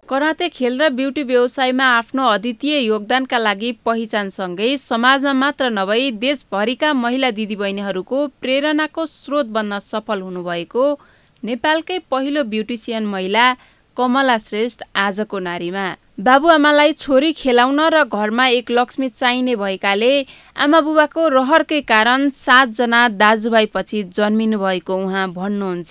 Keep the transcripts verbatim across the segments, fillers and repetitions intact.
Karate खेल र beauty व्यवसायमा आफ्नो अद्वितीय योगदानका लागि पहिचानसँगै समाजमा मात्र नभई देशभरिका महिला दिदीबहिनीहरूको प्रेरणाको स्रोत बन्न सफल हुनुभएको नेपालकै पहिलो ब्युटिसियन महिला कमला श्रेष्ठ आजको नारीमा। बाबुआमालाई छोरी खेलाउन र घरमा एक लक्ष्मी चाहिने भएकाले आमा बुबाको रहरकै कारण सातजना दाजुभाइ पछि जन्मिनु भएको उहाँ भन्नुहुन्छ।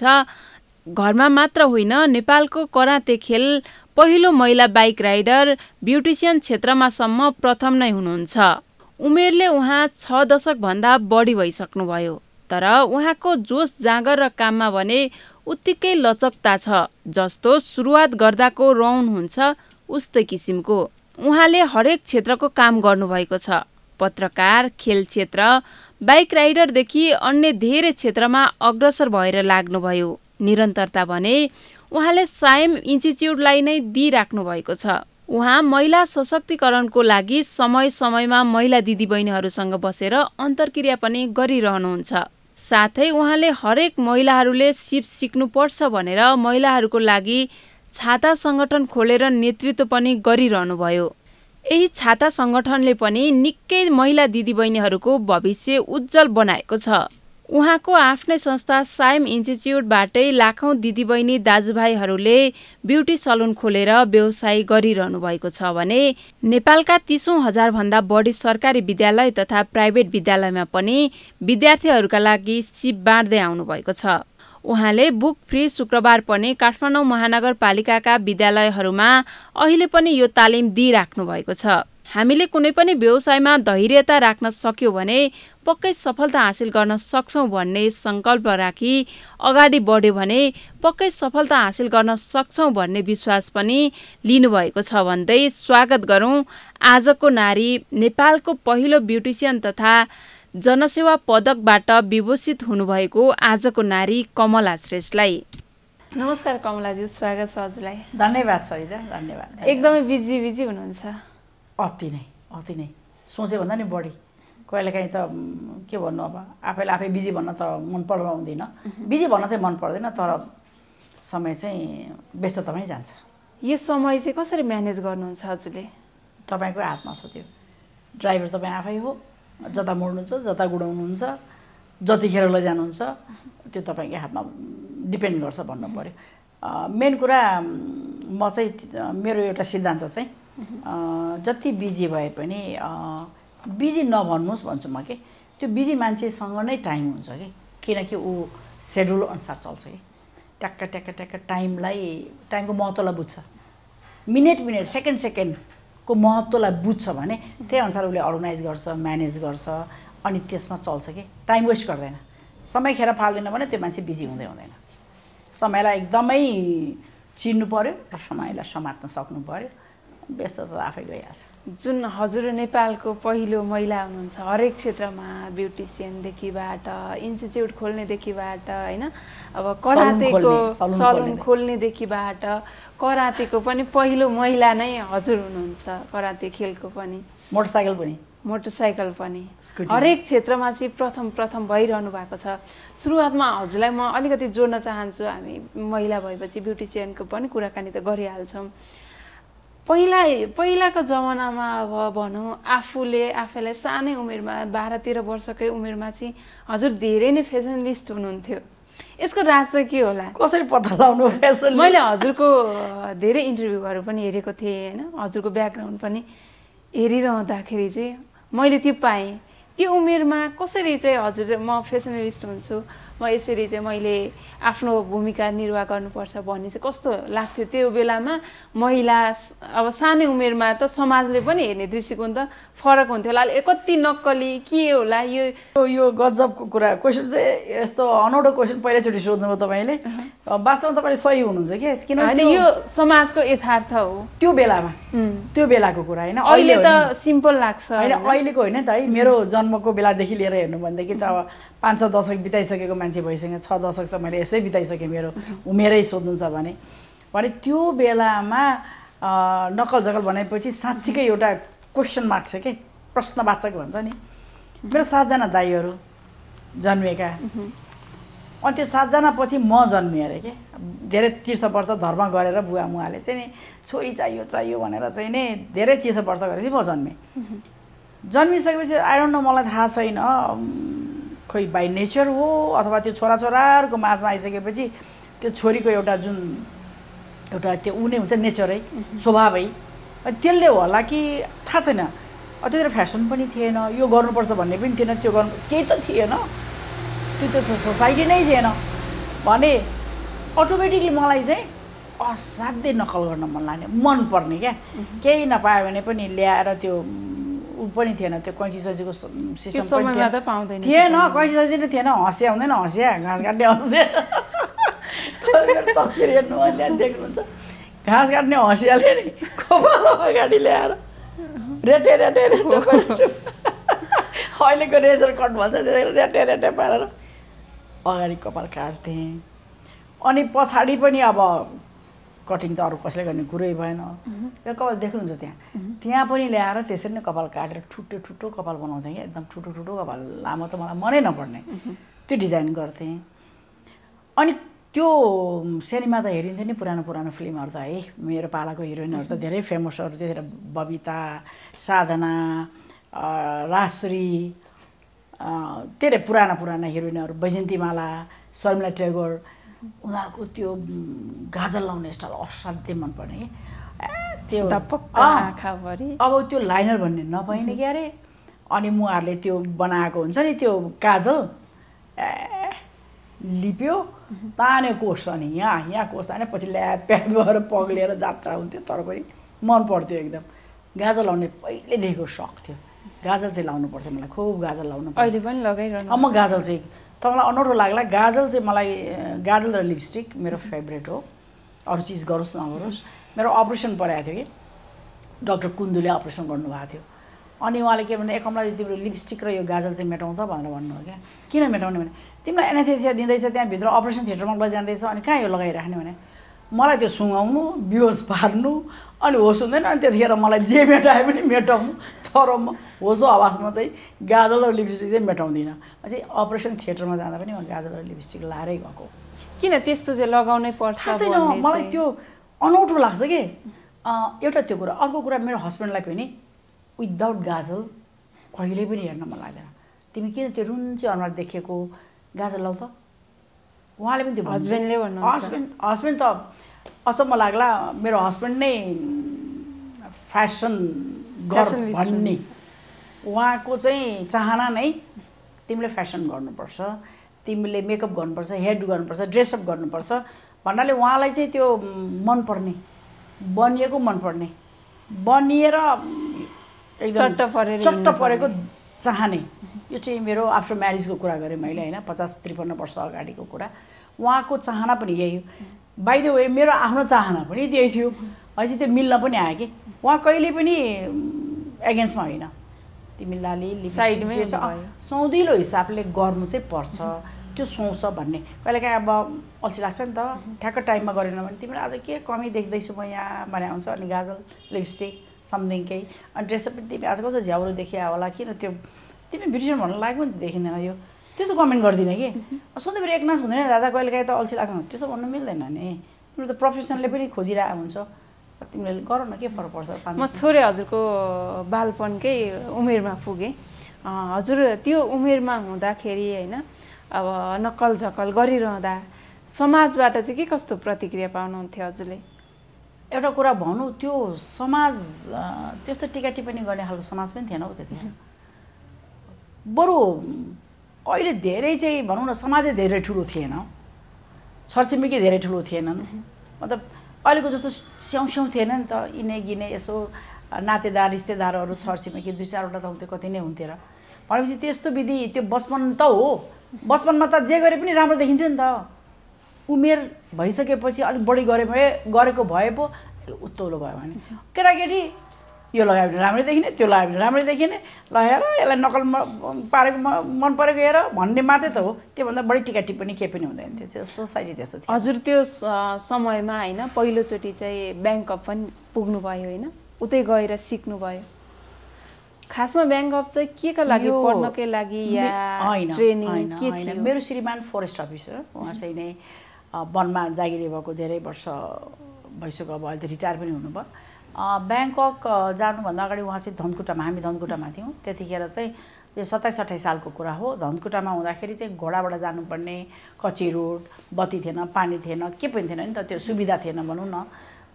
घरमा मात्र होइन, नेपालको कराते खेल पहिलो महिला बाइक राइडर ब्युटिसियन क्षेत्रमा सम्म प्रथम नै हुनुहुन्छ। उमेरले उहाँ छ दशकभन्दा बढी भइसक्नुभयो, तर उहाँको जोस जाँगर र काममा भने उत्तिकै लचकता छ। जस्तो सुरुवात गर्दाको रौन हुन्छ उस्तै किसिमको। उहाँले हरेक क्षेत्रको काम गर्नुभएको छ। पत्रकार, खेल क्षेत्र, बाइक राइडरदेखि अन्य धेरै क्षेत्रमा अग्रसर भएर लाग्नुभयो। निरन्तरता भने उहाँले साइम इन्स्टिच्युटलाई नै दिइराख्नु भएको छ। उहाँ महिला सशक्तिकरणको लागि समय समयमा महिला दिदीबहिनीहरूसँग बसेर अन्तर्क्रिया पनि गरिरहनुहुन्छ। साथै उहाँले हरेक महिलाहरूले सिप सिक्नुपर्छ भनेर महिलाहरूको लागि छाता सङ्गठन खोलेर नेतृत्व पनि गरिरहनुभयो। यही छाता सङ्गठनले पनि निकै महिला दिदीबहिनीहरूको भविष्य उज्जवल बनाएको छ। उहाँको आफ्नै संस्था साइम इन्स्टिच्युटबाटै लाखौँ दिदीबहिनी दाजुभाइहरूले ब्युटी सलुन खोलेर व्यवसाय गरिरहनु भएको छ भने नेपालका तीसौँ हजारभन्दा बढी सरकारी विद्यालय तथा प्राइभेट विद्यालयमा पनि विद्यार्थीहरूका लागि सिप बाँड्दै आउनुभएको छ। उहाँले बुक फ्री शुक्रबार पनि काठमाडौँ महानगरपालिकाका विद्यालयहरूमा अहिले पनि यो तालिम दिइराख्नु भएको छ। हामीले कुनै पनि व्यवसायमा धैर्यता राख्न सक्यौँ भने पक्कै सफलता हासिल गर्न सक्छौँ भन्ने सङ्कल्प राखी अगाडि बढ्यो भने पक्कै सफलता हासिल गर्न सक्छौँ भन्ने विश्वास पनि लिनुभएको छ भन्दै स्वागत गरौँ आजको नारी, नेपालको पहिलो ब्युटिसियन तथा जनसेवा पदकबाट विभूषित हुनुभएको आजको नारी कमला श्रेष्ठलाई। नमस्कार कमलाजी, स्वागत छ हजुरलाई। धन्यवाद सहिदा, धन्यवाद। एकदमै बिजी बिजी हुनुहुन्छ। अति नै अति नै सोचे भन्दा नि बढी। कहिलेकाहीँ त के भन्नु, अब आफैले आफै बिजी भन्न त मन पराउँदिनँ। बिजी भन्न चाहिँ मन पर्दैन, तर समय चाहिँ व्यस्ततामै जान्छ। यो समय चाहिँ कसरी म्यानेज गर्नुहुन्छ हजुरले? तपाईँकै हातमा छ त्यो। ड्राइभर तपाईँ आफै हो, जता मोड्नुहुन्छ, जता गुडाउनुहुन्छ, जतिखेर लैजानुहुन्छ त्यो तपाईँकै हातमा डिपेन्ड गर्छ भन्नु पऱ्यो। मेन कुरा म चाहिँ मेरो एउटा सिद्धान्त चाहिँ जति बिजी भए पनि बिजी नभन्नुहोस् भन्छु म। कि त्यो बिजी मान्छेसँग नै टाइम हुन्छ कि, किनकि ऊ सेड्युल अनुसार चल्छ कि। ट्याक्क ट्याक्क ट्याक्क टाइमलाई, टाइमको महत्त्वलाई बुझ्छ। मिनट मिनट सेकेन्ड सेकेन्डको महत्त्वलाई बुझ्छ भने त्यही अनुसार उसले अर्गनाइज गर्छ, म्यानेज गर्छ, अनि त्यसमा चल्छ कि। टाइम वेस्ट गर्दैन, समय खेर फाल्दैन भने त्यो मान्छे बिजी हुँदै हुँदैन। समयलाई एकदमै चिन्नु पऱ्यो र समयलाई समात्न सक्नु पऱ्यो। व्यस्त त आफै गइहाल्छ। जुन हजुर नेपालको पहिलो महिला हुनुहुन्छ, हरेक क्षेत्रमा ब्युटिसियनदेखिबाट इन्स्टिच्युट खोल्नेदेखिबाट होइन, अब करातेको सलुन खोल्नेदेखिबाट करातेको पनि पहिलो महिला नै हजुर हुनुहुन्छ। कराते खेलको पनि, मोटरसाइकल पनि मोटरसाइकल पनि हरेक क्षेत्रमा चाहिँ प्रथम प्रथम भइरहनु भएको छ। सुरुवातमा हजुरलाई म अलिकति जोड्न चाहन्छु। हामी महिला भएपछि ब्युटिसियनको पनि कुराकानी त गरिहाल्छौँ। पहिला पहिलाको जमानामा अब भनौँ आफूले आफैलाई सानै उमेरमा बाह्र तेह्र वर्षकै उमेरमा चाहिँ हजुर धेरै नै फेसनलिस्ट हुनुहुन्थ्यो। यसको राज चाहिँ के होला? कसरी पत्ता लगाउनु फेसन? मैले हजुरको धेरै इन्टरभ्यूहरू पनि हेरेको थिएँ होइन, हजुरको ब्याकग्राउन्ड पनि हेरिरहँदाखेरि चाहिँ मैले त्यो पाएँ। त्यो उमेरमा कसरी चाहिँ हजुर म फेसनलिस्ट हुन्छु, म यसरी चाहिँ मैले आफ्नो भूमिका निर्वाह गर्नुपर्छ भन्ने चाहिँ कस्तो लाग्थ्यो त्यो बेलामा? महिला अब सानै उमेरमा त समाजले पनि हेर्ने दृष्टिकोण त फरक हुन्थ्यो होला। कति नक्कली के होला यो? यो गजबको कुरा, क्वेसन चाहिँ यस्तो अनौठो क्वेसन पहिलोचोटि सोध्नुभयो तपाईँले। वास्तवमा तपाईँले सही हुनुहुन्छ कि, किनभने यो समाजको यथार्थ हो त्यो बेलामा, त्यो बेलाको कुरा होइन। अहिले त सिम्पल लाग्छ होइन, अहिलेको होइन त है। मेरो जन्मको बेलादेखि लिएर हेर्नु भनेदेखि त अब पाँच छ दशक बिताइसकेको मान्छे भइसक्यो। छ दशक त मैले यसै बिताइसकेँ मेरो उमेरै सोध्नुहुन्छ भने। भने त्यो बेलामा नक्कल झकल भनेपछि साँच्चीकै एउटा क्वेसन मार्क छ कि, प्रश्नवाचक भन्छ नि। मेरो सातजना दाइहरू जन्मेका, अनि त्यो सातजना पछि म जन्मेँ अरे के धेरै तीर्थव्रत धर्म गरेर बुवा मुवाले चाहिँ नि छोरी चाहियो चाहियो भनेर चाहिँ नि धेरै तीर्थव्रत गरेपछि म जन्मेँ जन्मिसकेपछि आई डोन्ट नो मलाई थाहा छैन खोइ बाई नेचर हो अथवा त्यो छोराछोराहरूको माझमा आइसकेपछि त्यो छोरीको एउटा जुन एउटा त्यो ऊ नै हुन्छ नेचरै स्वभावै त्यसले होला कि थाहा छैन त्यतिखेर फेसन पनि थिएन यो गर्नुपर्छ भन्ने पनि थिएन त्यो गर्नु केही त थिएन त्यो त सोसाइटी नै थिएन भने अटोमेटिकली मलाई चाहिँ असाध्यै नकल गर्न मन लाग्ने मनपर्ने क्या केही नपायो भने पनि ल्याएर त्यो ऊ पनि थिएन त्यो कैँची सैँचीको सिस्टम पनि थिएन कैँची सैँची नै थिएन हँसिया हुँदैन हँसिया घाँस काट्ने हँसिया तस्बिर हेर्नु त्यहाँ देख्नुहुन्छ घाँस काट्ने हँसियाले नि कपाल अगाडि ल्याएर रेटे रेटे रेटे अहिलेको रेजर कट भन्छ त्यतिखेर रेटे रेटे पारेर अगाडि कपाल काट्थेँ अनि पछाडि पनि अब कटिङ त अरू कसैले गर्ने कुरै भएन मेरो कपाल देख्नुहुन्छ त्यहाँ त्यहाँ पनि ल्याएर त्यसरी नै कपाल काटेर ठुटो ठुटो कपाल बनाउँथेँ कि एकदम ठुटो ठुटो कपाल लामो त मलाई मनै नपर्ने त्यो डिजाइन गर्थेँ अनि त्यो सिनेमा त हेरिन्थ्यो नि पुरानो पुरानो फिल्महरू त है मेरो पालाको हिरोइनहरू त धेरै फेमसहरू त्यतिखेर बबिता साधना राजश्री धेरै पुराना पुराना हिरोइनहरू बैजन्तीमाला शर्मिला टेगोर उनीहरूको त्यो गाजल लाउने स्टाइल असाध्यै मनपर्ने कि त्यो अब त्यो लाइनर भन्ने नपाइने क्या अरे अनि मुहारले त्यो बनाएको हुन्छ नि त्यो काजल ए लिप्यो तान्यो कोस अनि यहाँ यहाँ कोस तान्यो पछि ल्याप प्याप भएर पग्लिएर जात्रा हुन्थ्यो तर पनि मन पर्थ्यो एकदम गाजल लाउने पहिल्यैदेखिको सक थियो गाजल चाहिँ लाउनु पर्थ्यो मलाई खुब गाजल लाउनु अहिले पनि लगाइरहनु अब म गाजल चाहिँ तपाईँलाई अनौठो लाग्ला गाजल चाहिँ मलाई गाजल र लिपस्टिक मेरो फेभरेट हो अरू चिज गरोस् नगरोस् मेरो अपरेसन परेको थियो कि डाक्टर कुन्दुले अपरेसन गर्नुभएको थियो अनि उहाँले के भने कमला तिम्रो लिपस्टिक र यो गाजल चाहिँ मेटाउँ त भनेर भन्नुभयो क्या किन मेटाउने भने तिमीलाई एनेस्थेसिया दिँदैछ त्यहाँभित्र अपरेसन थिएटरमा लैजाँदैछ अनि कहाँ यो लगाइराख्ने भने मलाई त्यो सुँगाउनु बेहोस पार्नु अनि होस हुँदैन अनि त्यतिखेर मलाई जे मेटाए पनि मेटाउनु तर म होसो आवाजमा चाहिँ गाजल र लिपस्टिक चाहिँ मेटाउँदिनँ चाहिँ अपरेसन थिएटरमा जाँदा पनि म गाजल र लिपस्टिक लाएरै गएको किन त्यस्तो चाहिँ लगाउनै पर्छ थाहा छैन मलाई त्यो अनौठो लाग्छ कि एउटा त्यो कुरा अर्को कुरा मेरो हस्बेन्डलाई पनि विदाउट गाजल कहिले पनि हेर्न मन लाग्दैन तिमी किन त्यो रुन्चे अनुहार देखेको गाजल लाउ त उहाँले पनि त्यो हस्बेन्डले भन्नु हस्बेन्ड हस्बेन्ड त अचम्म लाग्ला मेरो हस्बेन्ड नै फ्यासन गर भन्ने उहाँको चाहिँ चाहना नै तिमीले फ्यासन गर्नुपर्छ तिमीले मेकअप गर्नुपर्छ हेयर गर्नुपर्छ ड्रेसअप गर्नुपर्छ भन्नाले उहाँलाई चाहिँ त्यो मनपर्ने बनिएको मनपर्ने बनिएर एकदम चट्ट परेको चाहने यो चाहिँ मेरो आफ्टर म्यारिजको कुरा गरेँ मैले होइन पचास त्रिपन्न वर्ष अगाडिको कुरा उहाँको चाहना पनि यही हो बाइ द वे मेरो आफ्नो चाहना पनि त्यही थियो भनेपछि त्यो मिल्न पनि आयो कि उहाँ कहिले पनि एगेन्स्टमा होइन तिमी लाली लिपस्टिक सौँधिलो हिसाबले गर्नु चाहिँ पर्छ त्यो सुहाउँछ भन्ने कहिलेकाहीँ अब अल्छी लाग्छ नि त ठ्याक्क टाइममा गरेन भने तिमीलाई आज के कमी देख्दैछु म यहाँ भने हुन्छ अनि गाजल लिपस्टिक समथिङ केही अनि ड्रेसअप पनि तिमी आज कस्तो झ्याउरो देखिया होला किन त्यो तिमी ब्युटिसियन भन्नु लाग्यो नि देखिँदैन यो त्यस्तो कमेन्ट गर्दिनँ कि सधैँभरि एकनास हुँदैन राजा कहिलेकाहीँ त अल्छी लाग्छ त्यसो भन्नु मिल्दैन नि तिम्रो त प्रोफेसनले पनि खोजिरहेको हुन्छ तिमीले गर न के फरक पर्छ म छोरे हजुरको बालपनकै उमेरमा पुगेँ हजुर त्यो उमेरमा हुँदाखेरि होइन अब नक्कल झक्कल गरिरहँदा समाजबाट चाहिँ के कस्तो प्रतिक्रिया पाउनुहुन्थ्यो हजुरले एउटा कुरा भनौँ त्यो समाज त्यस्तो टिका टिप्पणी गर्ने खालको समाज पनि थिएन हौ त्यतिखेर बरु अहिले धेरै चाहिँ भनौँ न समाजै धेरै ठुलो थिएन छरछिमेकी धेरै ठुलो थिएनन् मतलब अहिलेको जस्तो स्याउ स्याउ थिएन नि त इने गिने यसो नातेदार रिश्तेदारहरू छरछिमेकी दुई चारवटा त हुन्थ्यो कति नै हुन्थ्यो र भनेपछि त्यस्तो विधि त्यो बचपन त हो बचपनमा त जे गरे पनि राम्रो देखिन्थ्यो नि त उमेर भइसकेपछि अलिक बढी गरे भए गरेको भए पो उत्तौलो भयो भने केटाकेटी यो लगायो भने राम्रै देखिने त्यो लगायो भने राम्रै देखिने लगाएर यसलाई नकल पारेको मन परेको हेर भन्ने मात्रै त हो त्योभन्दा बढी टिका टिप्पणी केही पनि हुँदैन थियो सोसाइटी त्यस्तो थियो हजुर त्यो समयमा होइन पहिलोचोटि चाहिँ ब्याङ्कक पनि पुग्नुभयो होइन उतै गएर सिक्नुभयो खासमा ब्याङ्क अफ चाहिँ के का लागि पढ्नकै लागि या ट्रेनिङ के थियो? मेरो श्रीमान फरेस्ट अफिसर, उहाँ चाहिँ नै वनमा जागिरी भएको धेरै वर्ष भइसक्यो, अब अहिले त रिटायर पनि हुनुभयो। ब्याङ्कक जानुभन्दा अगाडि उहाँ चाहिँ धनकुटामा, हामी धनकुटामा थियौँ त्यतिखेर चाहिँ यो सत्ताइस अट्ठाइस सालको कुरा हो। धनकुटामा हुँदाखेरि चाहिँ घोडाबाट जानुपर्ने, कच्ची रोड, बत्ती थिएन, पानी थिएन, के पनि थिएन नि त, त्यो सुविधा थिएन भनौँ न,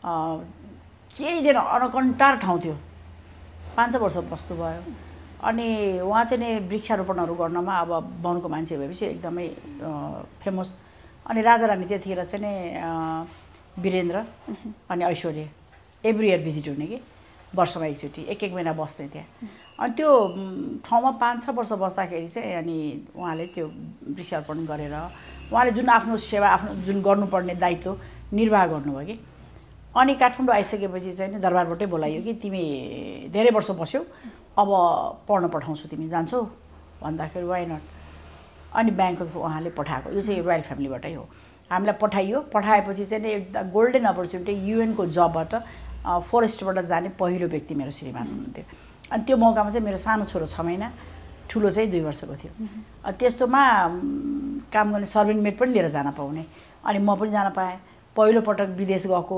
केही थिएन, अनकन्टार ठाउँ थियो। पाँच छ वर्ष बस्नुभयो। अनि उहाँ चाहिँ नि वृक्षारोपणहरू गर्नमा अब वनको मान्छे भएपछि एकदमै फेमस। अनि राजा रानी त्यतिखेर चाहिँ नि वीरेन्द्र अनि ऐश्वर्य एभ्री इयर भिजिट हुने कि वर्षमा एकचोटि, एक एक महिना बस्ने त्यहाँ। अनि त्यो ठाउँमा पाँच छ वर्ष बस्दाखेरि चाहिँ अनि उहाँले त्यो वृक्षारोपण गरेर उहाँले जुन आफ्नो सेवा, आफ्नो जुन गर्नुपर्ने दायित्व निर्वाह गर्नुभयो कि। अनि काठमाडौँ आइसकेपछि चाहिँ नि दरबारबाटै बोलाइयो कि तिमी धेरै वर्ष बस्यौ, अब पढ्न पठाउँछु, तिमी जान्छौ भन्दाखेरि वाइ नट। अनि ब्याङ्कक उहाँले पठाएको, यो चाहिँ रोयल फ्यामिलीबाटै हो। हामीलाई पठाइयो। पठाएपछि चाहिँ नि एकदम गोल्डन अपर्च्युनिटी, युएनको जबबाट फरेस्टबाट जाने पहिलो व्यक्ति मेरो श्रीमान हुनुहुन्थ्यो। अनि त्यो मौकामा चाहिँ मेरो सानो छोरो छ महिना, ठुलो चाहिँ दुई वर्षको थियो। अनि त्यस्तोमा काम गर्ने सर्भेन्ट मेड पनि लिएर जान पाउने। अनि म पनि जान पाएँ। पहिलोपटक विदेश गएको,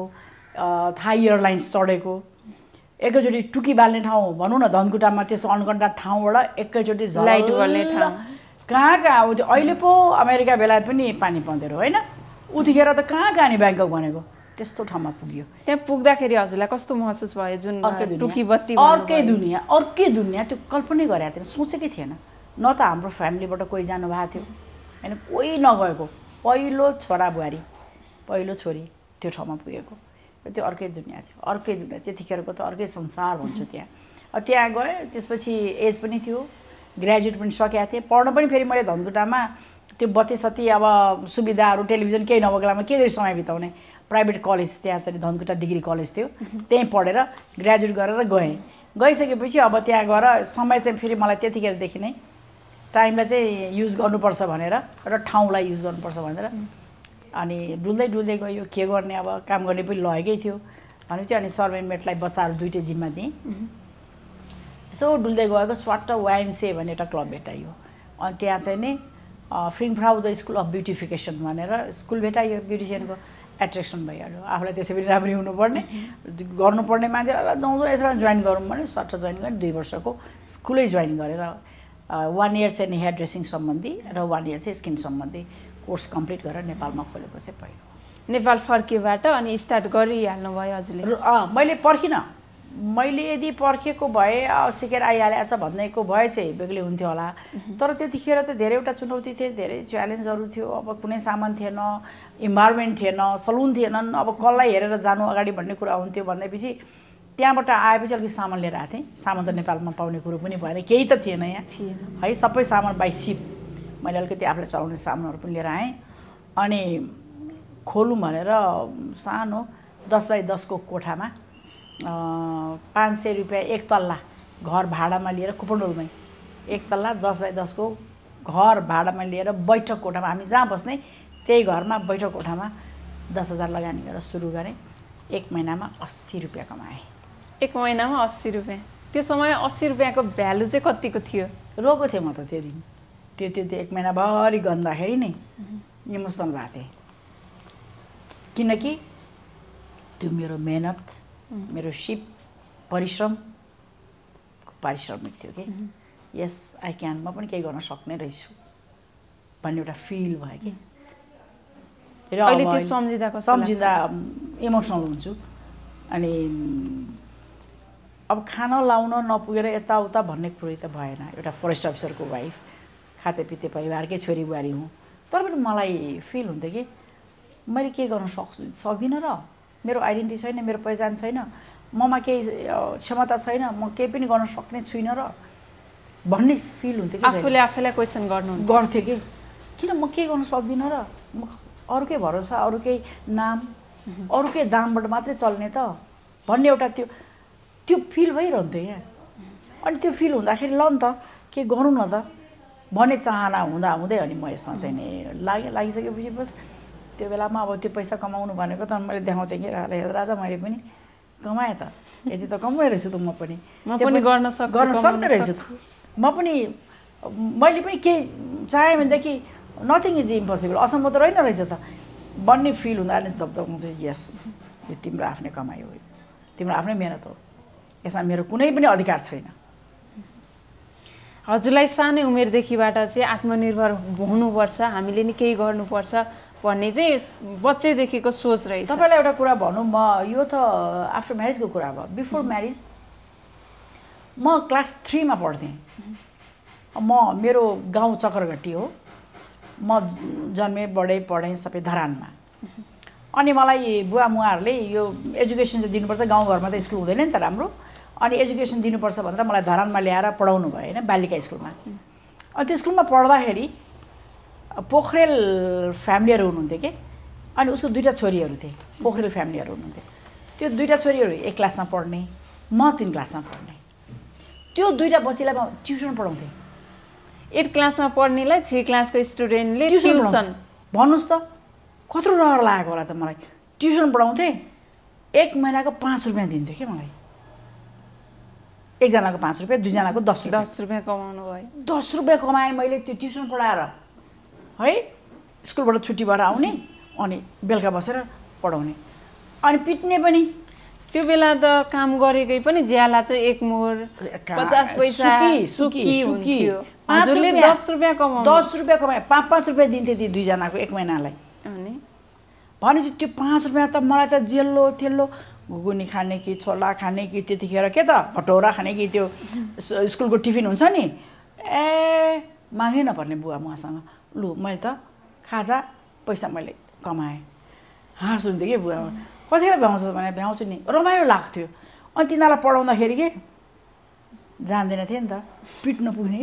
थाई एयरलाइन्स चढेको, एकैचोटि टुकी बाल्ने ठाउँ भनौँ न धनकुटामा, त्यस्तो अनकन्टा ठाउँबाट एकैचोटि लाइट बल्ने ठाउँ कहाँ कहाँ अब अहिले पो अमेरिका बेलायत पनि पानी पाउँदैरो होइन, उतिखेर त कहाँ कहाँ नि ब्याङ्कक भनेको त्यस्तो ठाउँमा पुग्यो। त्यहाँ पुग्दाखेरि हजुरलाई कस्तो महसुस भयो? जुन टुकी बत्ती अर्कै दुनियाँ, अर्कै दुनियाँ, त्यो कल्पनै गरेको थिएन, सोचेकै थिएन। न त हाम्रो फ्यामिलीबाट कोही जानुभएको थियो होइन, कोही नगएको, पहिलो छोरा बुहारी, पहिलो छोरी त्यो ठाउँमा पुगेको। त्यो अर्कै दुनियाँ थियो, अर्कै दुनियाँ। त्यतिखेरको त अर्कै संसार भन्छु त्यहाँ। त्यहाँ गएँ, त्यसपछि एज पनि थियो, ग्रेजुएट पनि सकेको थिएँ। पढ्न पनि फेरि मैले धनकुटामा त्यो बत्ती सत्ती अब सुविधाहरू, टेलिभिजन केही नभएको बेलामा के गरी समय बिताउने, प्राइभेट कलेज त्यहाँ चाहिँ धनकुटा डिग्री कलेज थियो, त्यहीँ पढेर ग्रेजुएट गरेर गएँ। गइसकेपछि अब त्यहाँ गएर समय चाहिँ फेरि मलाई त्यतिखेरदेखि नै टाइमलाई चाहिँ युज गर्नुपर्छ भनेर र ठाउँलाई युज गर्नुपर्छ भनेर अनि डुल्दै डुल्दै गयो। के गर्ने, अब काम गर्ने पनि लगेकै थियो भनेपछि अनि सर्भेन्ट मेटलाई बच्चाहरू दुइटै जिम्मा दिएँ। यसो डुल्दै गएको स्वाट वाइएमसिए भन्ने एउटा क्लब भेटाइयो। अनि त्यहाँ चाहिँ नि फ्रिङफ्राउ द स्कुल अफ ब्युटिफिकेसन भनेर स्कुल भेटाइयो। ब्युटिसियनको एट्र्याक्सन भइहाल्यो, आफूलाई त्यसै पनि राम्रै हुनुपर्ने, गर्नुपर्ने मान्छेलाई जाउँ जाउँ यसमा जोइन गरौँ भने स्वाट जोइन गरेँ। दुई वर्षको स्कुलै जोइन गरेर वान इयर चाहिँ नि हेयर ड्रेसिङ सम्बन्धी र वान इयर चाहिँ स्किन सम्बन्धी कोर्स कम्प्लिट गरेर नेपालमा खोलेको चाहिँ पहिलो। नेपाल फर्किएबाट अनि स्टार्ट गरिहाल्नु भयो हजुरले? अँ मैले पर्खिनँ, मैले यदि पर्खेको भए सिकेर आइहालेछ भन्नेको भए चाहिँ बेग्लै हुन्थ्यो होला। तर त्यतिखेर चाहिँ धेरैवटा चुनौती थिए, धेरै च्यालेन्जहरू थियो। अब कुनै सामान थिएन, इन्भाइरोमेन्ट थिएन, सलुन थिएनन्, अब कसलाई हेरेर जानु अगाडि भन्ने कुरा हुन्थ्यो। भनेपछि त्यहाँबाट आएपछि अलिकति सामान लिएर आएको थिएँ। सामान त नेपालमा पाउने कुरो पनि भएन, केही त थिएन यहाँ है, सबै सामान बाई सिप। मैले अलिकति आफूले चलाउने सामानहरू पनि लिएर आएँ। अनि खोलौँ भनेर सानो दस बाई दसको कोठामा पाँच सय रुपियाँ एक तल्ला घर भाडामा लिएर कुपनडोलमै एक तल्ला दस बाई दसको घर भाडामा लिएर बैठक कोठामा, हामी जहाँ बस्ने त्यही घरमा बैठक कोठामा दस हजार लगानी गरेर सुरु गरेँ। एक महिनामा अस्सी रुपियाँ कमाएँ। एक महिनामा अस्सी रुपियाँ? त्यो समय अस्सी रुपियाँको भ्यालु चाहिँ कतिको थियो? रोएको थिएँ म त त्यो दिन। त्यो त्यो त्यो एक महिनाभरि गर्दाखेरि नि इमोसनल भएको थिएँ, किनकि त्यो मेरो मेहनत, मेरो सिप, परिश्रम पारिश्रमिक थियो कि यस आई क्यान, म पनि केही गर्न सक्ने रहेछु भन्ने एउटा फिल भयो कि। र सम्झिँदा सम्झिँदा इमोसनल हुन्छु। अनि अब खाना लाउन नपुगेर यताउता भन्ने कुरो त भएन। एउटा फरेस्ट अफिसरको वाइफ, खाते पिते परिवारकै छोरी बुहारी हुँ, तर पनि मलाई फिल हुन्थ्यो कि मैले के गर्न सक् सक्दिनँ र मेरो आइडेन्टिटी छैन, मेरो पहिचान छैन, ममा केही क्षमता छैन, म केही पनि गर्न सक्ने छुइनँ र भन्ने फिल हुन्थ्यो कि। आफूले आफैलाई क्वेसन गर्नु गर्थ्यो कि किन म के गर्न सक्दिनँ र, म अरूकै भरोसा, अरूकै नाम, अरूकै दामबाट मात्रै चल्ने त भन्ने एउटा त्यो त्यो फिल भइरहन्थ्यो यहाँ। अनि त्यो फिल हुँदाखेरि ल नि त के गरौँ न त भन्ने चाहना हुँदा हुँदै अनि म यसमा चाहिँ नि लागि लागिसकेपछि बस त्यो बेलामा अब त्यो पैसा कमाउनु भनेको त मैले देखाउँथेँ कि राजा मैले पनि कमाएँ त यति त कमाइ रहेछु त म पनि म पनि गर्न सक्छु गर्न सक्ने रहेछु म पनि मैले पनि केही चाहेँ भनेदेखि नथिङ इज इम्पोसिबल असम्भव त रहेन रहेछ त भन्ने फिल हुँदा नि दबदब हुन्थ्यो यस यो तिम्रो आफ्नै कमाइ हो तिम्रो आफ्नै मेहनत हो यसमा मेरो कुनै पनि अधिकार छैन हजुरलाई सानै उमेरदेखिबाट चाहिँ आत्मनिर्भर हुनुपर्छ हामीले नि केही गर्नुपर्छ भन्ने चाहिँ बच्चैदेखिको सोच रहेछ तपाईँलाई एउटा कुरा भनौँ म यो त आफ्टर म्यारेजको कुरा भयो बिफोर म्यारेज म क्लास थ्रीमा पढ्थेँ म मेरो गाउँ चक्करघट्टी हो म जन्मेँ बढेँ पढेँ सबै धरानमा अनि मलाई बुवा मुवाहरूले यो एजुकेसन चाहिँ दिनुपर्छ गाउँघरमा त स्कुल हुँदैन नि त राम्रो अनि एजुकेसन दिनुपर्छ भनेर मलाई धरानमा ल्याएर पढाउनु भयो होइन बालिका स्कुलमा अनि त्यो स्कुलमा पढ्दाखेरि पोखरेल फ्यामिलीहरू हुनुहुन्थ्यो कि अनि उसको दुईवटा छोरीहरू थिए पोखरेल फ्यामिलीहरू हुनुहुन्थ्यो त्यो दुईवटा छोरीहरू एक क्लासमा पढ्ने म तिन क्लासमा पढ्ने त्यो दुईवटा बच्चीलाई म ट्युसन पढाउँथेँ एट क्लासमा पढ्नेलाई थ्री क्लासको स्टुडेन्टले ट्युसन भन्नुहोस् त कत्रो रहर लागेको होला त मलाई ट्युसन पढाउँथेँ एक महिनाको पाँच रुपियाँ दिन्थ्यो क्या मलाई एकजनाको पाँच रुपियाँ दुईजनाको दस रुपियाँ दस रुपियाँ कमाउनु भयो दस रुपियाँ कमाएँ मैले त्यो ट्युसन पढाएर है स्कुलबाट छुट्टी भएर आउने अनि बेलुका बसेर पढाउने अनि पिट्ने पनि त्यो बेला त काम गरेकै पनि ज्याला चाहिँ एक मोहर पचास पैसा सुकी हुन्थ्यो हजुरले दस रुपियाँ कमाउनु दस रुपियाँ कमाएँ पाँच पाँच रुपियाँ दिन्थे ती दुईजनाको एक महिनालाई अनि भनेपछि त्यो पाँच रुपियाँ त मलाई त जेल्लो तेल्लो घुगुनी खाने कि छोला खाने कि त्यतिखेर के त भटौरा खाने कि त्यो स्कुलको टिफिन हुन्छ नि ए मागै नपर्ने बुवा मुवासँग लु मैले त खाजा पैसा मैले कमाएँ हाँस हुन्थ्यो कि बुवा कतिखेर भ्याउँछ भने भ्याउँछु नि रमाइलो लाग्थ्यो अनि तिनीहरूलाई पढाउँदाखेरि के जान्दैन थिएँ नि त पिट्न पुग्ने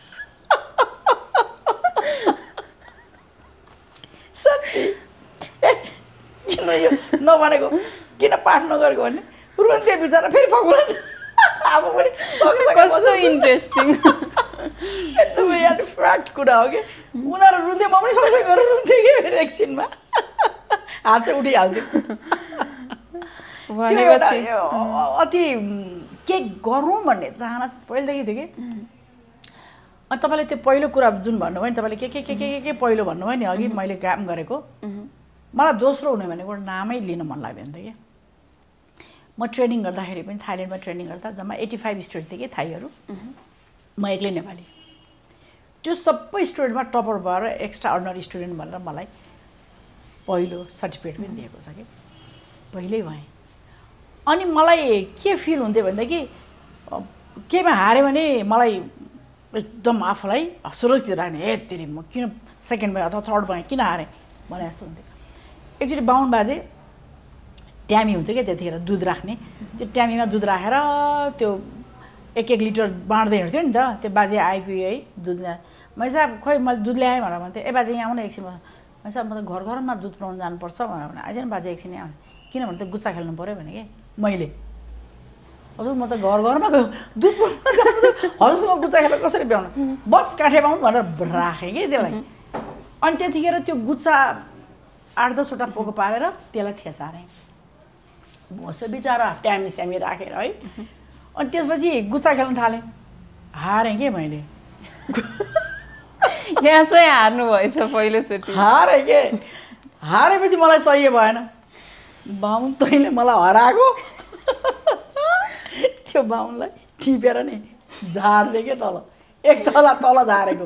साँच्चै ए किन यो नभनेको किन पाठ नगरेको भने रुन्थे बिचरा फेरि पकाउनु अब पनि कस्तो इन्ट्रेस्टिङ एकदमै यार फ्याक्ट कुरा हो कि उनीहरू रुन्थे म पनि सँगसँगै गरेर रुन्थेँ कि फेरि एकछिनमा हात चाहिँ उठिहाल्थ्यो त्यो एउटा अति के गरौँ भन्ने चाहना चाहिँ पहिलेदेखि थियो कि अनि तपाईँले त्यो पहिलो कुरा जुन भन्नुभयो नि तपाईँले के के के के के पहिलो भन्नुभयो नि अघि मैले काम गरेको मलाई दोस्रो हुने भनेको नामै लिन मन लाग्दैन थियो कि म ट्रेनिङ गर्दाखेरि पनि थाइल्यान्डमा ट्रेनिङ गर्दा जम्मा एट्टी फाइभ स्टुडेन्ट थिए कि थाईहरू म एक्लै नेपाली त्यो सबै स्टुडेन्टमा टपर भएर एक्स्ट्रा अर्डिनरी स्टुडेन्ट भनेर मलाई पहिलो सर्टिफिकेट पनि दिएको छ कि पहिल्यै भएँ अनि मलाई के फिल हुन्थ्यो भनेदेखि केमा हारेँ भने मलाई एकदम आफूलाई सुरक्षित राख्ने हे तेरि म किन सेकेन्ड भएँ अथवा थर्ड भएँ किन हारेँ भने जस्तो हुन्थ्यो एकचोटि बाहुन बाजे ट्यामी हुन्थ्यो क्या त्यतिखेर दुध राख्ने त्यो ट्यामीमा दुध राखेर त्यो एक एक लिटर बाँड्दै हिँड्थ्यो नि त त्यो बाजे आइपुग्यो है दुध ल्याए मैले साहब खोइ मैले दुध ल्याएँ भनेर भन्थेँ ए बाजे यहाँ आउन एकछिनमा मैले साहब म त घर घरमा दुध पुऱ्याउनु जानुपर्छ भनेर भने आइज न बाजे एकछिन यहाँ आउने किनभने त गुच्चा खेल्नु पऱ्यो भने कि मैले हजुर म त घर घरमा दुध पुऱ्याउन जानुपर्छ हजुरसँग गुच्चा खेलेर कसरी भ्याउनु बस काठे पाउँ भनेर राखेँ कि त्यसलाई अनि त्यतिखेर त्यो गुच्चा आठ दसवटा पोको पारेर त्यसलाई थेसारेँ भोसो बिचरा ट्यामी स्यामी राखेर है अनि त्यसपछि गुच्चा खेल्न थालेँ हारेँ के मैले यहाँ चाहिँ हार्नु भएछ पहिलोचोटि हारेँ के हारेपछि मलाई सही भएन बाहुन तैँले मलाई हराएको त्यो बाहुनलाई टिपेर नि झार्दै के तल एक तला तल झारेको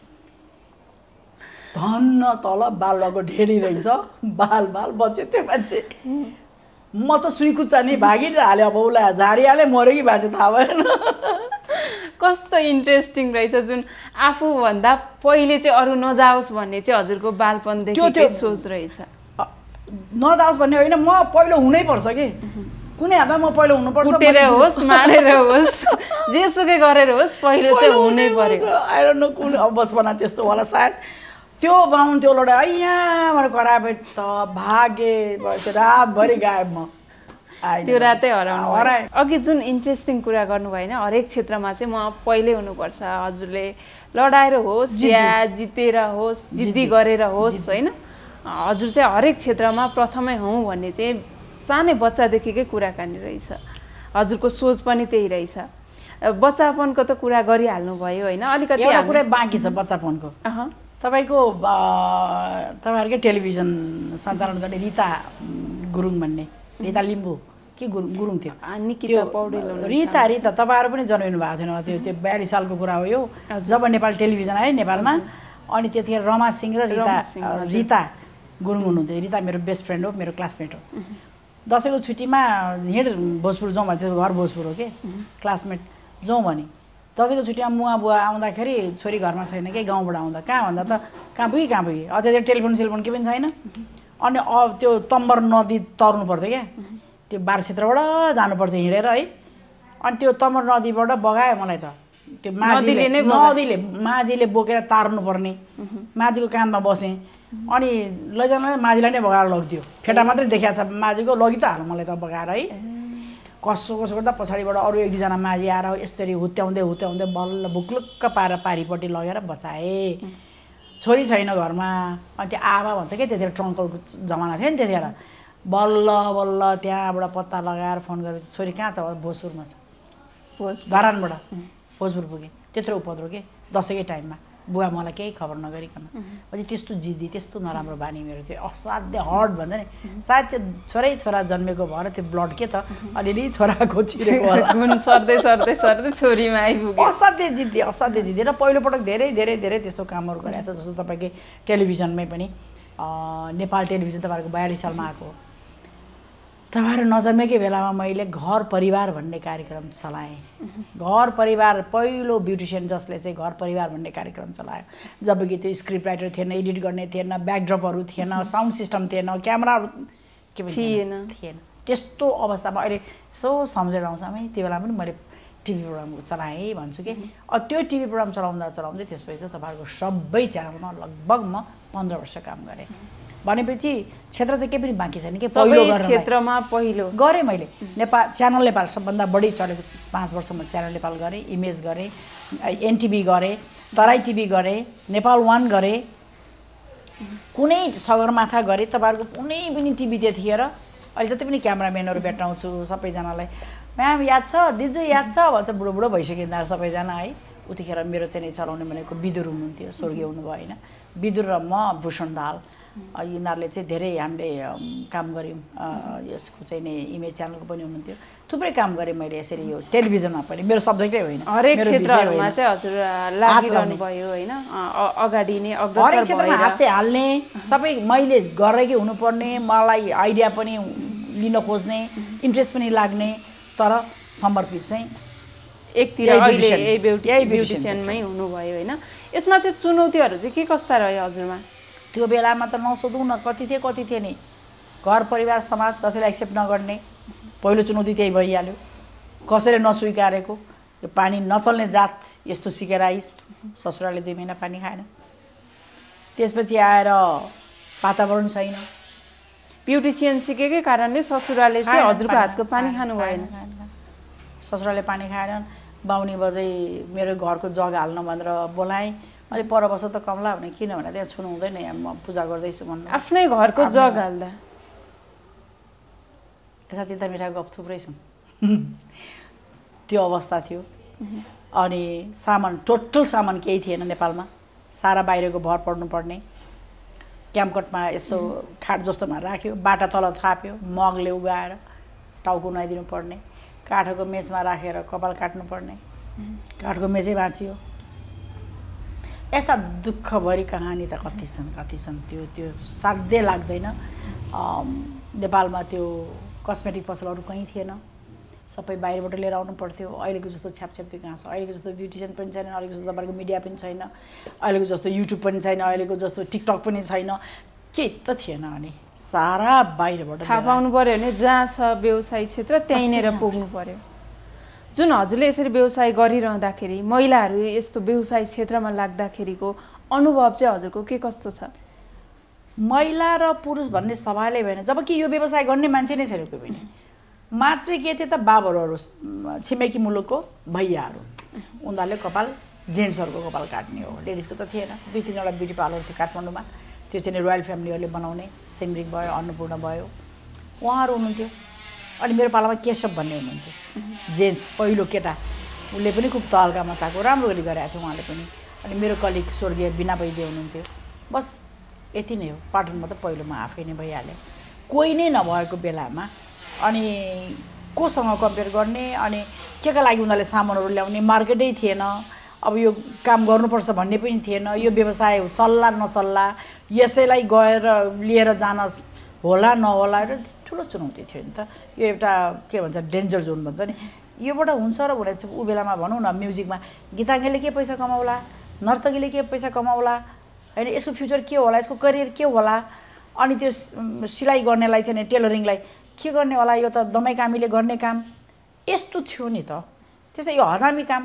धन्न तल बालुवाको ढेडी रहेछ बाल बाल बच्यो त्यो मान्छे म त सुइकुच्चा नि भागिहाल्यो अब उसलाई झारिहालेँ मऱ्यो कि बाजे थाहा भएन कस्तो इन्ट्रेस्टिङ रहेछ जुन आफूभन्दा पहिले चाहिँ अरू नजाओस् भन्ने चाहिँ हजुरको बालपनदेखि सोच रहेछ नजाओस् भन्ने होइन म पहिलो हुनैपर्छ कि कुनै हातमा म पहिलो हुनुपर्छ उठेर होस् मारेर होस् जेसुकै गरेर होस् पहिलो चाहिँ हुनै पर्यो आई डोन्ट नो कुन अवसरमा त्यस्तो होला सायद त्यो बाहुन त्यो लडा यहाँबाट कराए त भागे रातभरि गायब म त्यो रातै हराउनु हराए अघि जुन इन्ट्रेस्टिङ कुरा गर्नु भएन हरेक क्षेत्रमा चाहिँ म पहिल्यै हुनुपर्छ हजुरले लडाएर होस् या जितेर होस् जिद्दी गरेर होस् होइन हजुर चाहिँ हरेक क्षेत्रमा प्रथमै हौँ भन्ने चाहिँ सानै बच्चादेखिकै कुराकानी रहेछ हजुरको सोच पनि त्यही रहेछ। बच्चापनको त कुरा गरिहाल्नु भयो होइन, अलिकति एउटा कुरा बाँकी छ बच्चापनको। तपाईँको तपाईँहरूकै टेलिभिजन सञ्चालन गर्ने रिता गुरुङ भन्ने, रिता लिम्बू के गुरुङ गुरुङ थियो, निकिता पौडेल, रिता रिता तपाईँहरू पनि जन्मिनु भएको थिएन त्यो त्यो बयालिस सालको कुरा हो यो, जब नेपाल टेलिभिजन आयो नेपालमा। अनि त्यतिखेर रमा सिंह र रिता रिता गुरुङ हुनुहुन्थ्यो। रिता मेरो बेस्ट फ्रेन्ड हो, मेरो क्लासमेट हो। दसैँको छुट्टीमा हिँड भोजपुर जाउँ भने घर भोजपुर हो कि, क्लासमेट जाउँ भने दसैँको छुट्टीमा मुवा बुवा आउँदाखेरि छोरी घरमा छैन कि, गाउँबाट आउँदा कहाँ भन्दा त कहाँ पुगी कहाँ पुगी अझै टेलिफोन सेलिफोन के पनि छैन। अनि अब त्यो तम्बर नदी तर्नु पर्थ्यो क्या, त्यो बार क्षेत्रबाट जानु पर्थ्यो हिँडेर है। अनि त्यो तम्बर नदीबाट बगायो मलाई त त्यो माझीले नदीले माझीले बोकेर तार्नु पर्ने, माझीको काँधमा बसेँ। अनि लैजान माझीलाई नै बगाएर लगिदियो, फेटा मात्रै देखिया छ माझीको, लगी त हाल्नु मलाई त बगाएर है। कसो कसो गर्दा पछाडिबाट अरू एक दुईजना माझी आएर यसरी हुत्याउँदै हुत्याउँदै बल्ल भुक्लुक्क पाएर पारिपट्टि लगेर बचाएँ। छोरी छैन घरमा, अनि त्यो आमा भन्छ क्या, त्यतिखेर ट्रङ्कलको जमाना थियो नि त्यतिखेर। बल्ल बल्ल त्यहाँबाट पत्ता लगाएर फोन गरेर छोरी कहाँ छ, भोजपुरमा छ, भोज धरानबाट भोजपुर पुगेँ। त्यत्रो उपद्रो के दसैँकै टाइममा, बुवा मलाई केही खबर नगरिकन। पछि त्यस्तो जिद्दी त्यस्तो नराम्रो बानी मेरो थियो, असाध्य हर्ट भन्छ नि। सायद त्यो छोरै छोरा जन्मेको भएर त्यो ब्लड के त अलिअलि छोराको छिरेको होला, सर्दै सर्दै सर्दै छोरीमा आइपुग्यो। असाध्य जिद्दी असाध्य जिद्दी र पहिलोपटक धेरै धेरै धेरै त्यस्तो कामहरू गरेको छ। जस्तो तपाईँकै टेलिभिजनमै पनि नेपाल टेलिभिजन तपाईँहरूको बयालिस सालमा आएको हो। तपाईँहरू नजन्मेकै बेलामा मैले घर परिवार भन्ने कार्यक्रम चलाएँ। घर परिवार पहिलो ब्युटिसियन जसले चाहिँ घर परिवार भन्ने कार्यक्रम चलायो, जबकि त्यो स्क्रिप्ट राइटर थिएन, एडिट गर्ने थिएन, ब्याकड्रपहरू थिएन, साउन्ड सिस्टम थिएन, क्यामेराहरू के पनि थिएन थिएन त्यस्तो अवस्थामा अहिले यसो सम्झेर आउँछ है त्यो बेला पनि मैले टिभी प्रोग्राम चलाएँ भन्छु कि। अब त्यो टिभी प्रोग्राम चलाउँदा चलाउँदै त्यसपछि चाहिँ तपाईँहरूको सबै च्यानलमा लगभग म पन्ध्र वर्ष काम गरेँ। भनेपछि क्षेत्र चाहिँ केही पनि बाँकी छैन कि, पहिलो गरेर क्षेत्रमा पहिलो गरेँ मैले। नेपाल च्यानल नेपाल सबभन्दा बढी चलेको पाँच वर्षमा च्यानल नेपाल गरेँ, इमेज गरेँ, एनटिभी गरेँ, तराई टिभी गरेँ, नेपाल वान गरेँ, कुनै सगरमाथा गरेँ। तपाईँहरूको कुनै पनि टिभी त्यतिखेर, अहिले जति पनि क्यामराम्यानहरू भेटाउँछु सबैजनालाई म्याम याद छ, दिजु याद छ भन्छ, बुढो बुढो भइसक्यो यिनीहरू सबैजना है। उतिखेर मेरो चाहिँ चलाउने भनेको विदुर हुनुहुन्थ्यो, स्वर्गीय हुनुभयो होइन, विदुर र म भूषण दाहाल। यिनीहरूले चाहिँ धेरै हामीले काम गऱ्यौँ। यसको चाहिँ नि इमेज च्यानलको पनि हुनुहुन्थ्यो, थुप्रै काम गरेँ मैले यसरी यो टेलिभिजनमा पनि। मेरो सब्जेक्टै होइन, हरेक क्षेत्रमा चाहिँ हजुर लागिरहनु भयो होइन, अगाडि नै हरेक क्षेत्रमा हात चाहिँ हाल्ने, सबै मैले गरेकै हुनुपर्ने, मलाई आइडिया पनि लिन खोज्ने, इन्ट्रेस्ट पनि लाग्ने, तर समर्पित चाहिँ एकतिर अहिले ब्युटिसियनमै हुनुभयो होइन। यसमा चाहिँ चुनौतीहरू चाहिँ के कस्ता रह्यो हजुरमा? त्यो बेलामा त नसोधौँ न, कति थिए कति थिए नि। घर परिवार समाज कसैलाई एक्सेप्ट नगर्ने पहिलो चुनौती त्यही भइहाल्यो। कसैले नस्वीकारेको, यो पानी नचल्ने जात यस्तो सिकेर आइस, ससुराले दुई महिना पानी खाएन। त्यसपछि आएर वातावरण छैन, ब्युटिसियन सिकेकै कारणले ससुराले चाहिँ हजुरको हातको पानी खानु भएन। ससुराले पानी खाएन, बाहुनी बजै मेरो घरको जग हाल्न भनेर बोलाएँ। अहिले पर बस त कमला भने किनभने त्यहाँ छुनु हुँदैन, यहाँ म पूजा गर्दैछु भन्नु। आफ्नै घरको जग हाल्दा यता त्यता मिठा गफ थुप्रै छन्। त्यो अवस्था थियो। अनि सामान टोटल सामान केही थिएन नेपालमा, सारा बाहिरको भर पर्नुपर्ने। क्याम्पकटमा यसो खाट जस्तोमा राख्यो, बाटा तल थाप्यो, मगले उगाएर टाउको नुहाइदिनु पर्ने, काठको मेचमा राखेर कपाल काट्नुपर्ने, काठको मेचै बाँचियो। यस्ता दुःखभरि कहानी त कति छन् कति छन् त्यो त्यो साध्यै लाग्दैन। नेपालमा त्यो कस्मेटिक पसलहरू कहीँ थिएन, सबै बाहिरबाट लिएर आउनु पर्थ्यो। अहिलेको जस्तो छ्यापछ्याप्ती कहाँ छ, अहिलेको जस्तो ब्युटिसियन पनि छैन, अहिलेको जस्तो तपाईँको मिडिया पनि छैन, अहिलेको जस्तो युट्युब पनि छैन, अहिलेको जस्तो टिकटक पनि छैन, के त थिएन। अनि सारा बाहिरबाट थाहा पाउनु पऱ्यो भने जहाँ छ व्यवसाय क्षेत्र त्यहीँनिर पुग्नु पऱ्यो। जुन हजुरले यसरी व्यवसाय गरिरहँदाखेरि महिलाहरू यस्तो व्यवसाय क्षेत्रमा लाग्दाखेरिको अनुभव चाहिँ हजुरको के कस्तो छ? महिला र पुरुष भन्ने सवालै भएन, जबकि यो व्यवसाय गर्ने मान्छे नै छैन कोही पनि। मात्रै के थियो त बाबरहरू, छिमेकी मुलुकको भैयाहरू, उनीहरूले कपाल जेन्ट्सहरूको कपाल काट्ने हो, लेडिजको त थिएन। दुई तिनवटा ब्युटी पार्लर थियो काठमाडौँमा, त्यो चाहिँ रोयल फ्यामिलीहरूले बनाउने, सिमरिक भयो, अन्नपूर्ण भयो, उहाँहरू हुनुहुन्थ्यो। अनि मेरो पालामा केशव भन्ने हुनुहुन्थ्यो जेन्ट्स पहिलो केटा उसले पनि खुब तहल्कामा चाको राम्रो गरी गरेको थियो उहाँले पनि अनि मेरो कलिग स्वर्गीय बिना वैद्य हुनुहुन्थ्यो बस यति नै हो पाटनमा त पहिलोमा आफै नै भइहाल्यो कोही नै नभएको बेलामा अनि कोसँग कम्पेयर गर्ने अनि के का लागि उनीहरूले सामानहरू ल्याउने मार्केटै थिएन अब यो काम गर्नुपर्छ भन्ने पनि थिएन यो व्यवसाय चल्ला नचल्ला यसैलाई गएर लिएर जान होला नहोला र ठुलो चुनौती थियो नि त यो एउटा के भन्छ डेन्जर जोन भन्छ नि योबाट हुन्छ र भने चाहिँ ऊ बेलामा भनौँ न म्युजिकमा गीताङ्गीले के पैसा कमाउला नर्तकीले के पैसा कमाउला होइन यसको फ्युचर के होला यसको करियर के होला अनि त्यो सिलाइ गर्नेलाई चाहिँ टेलरिङलाई के गर्ने होला यो त दमाई कामीले गर्ने काम यस्तो थियो नि त त्यसै यो हजामी काम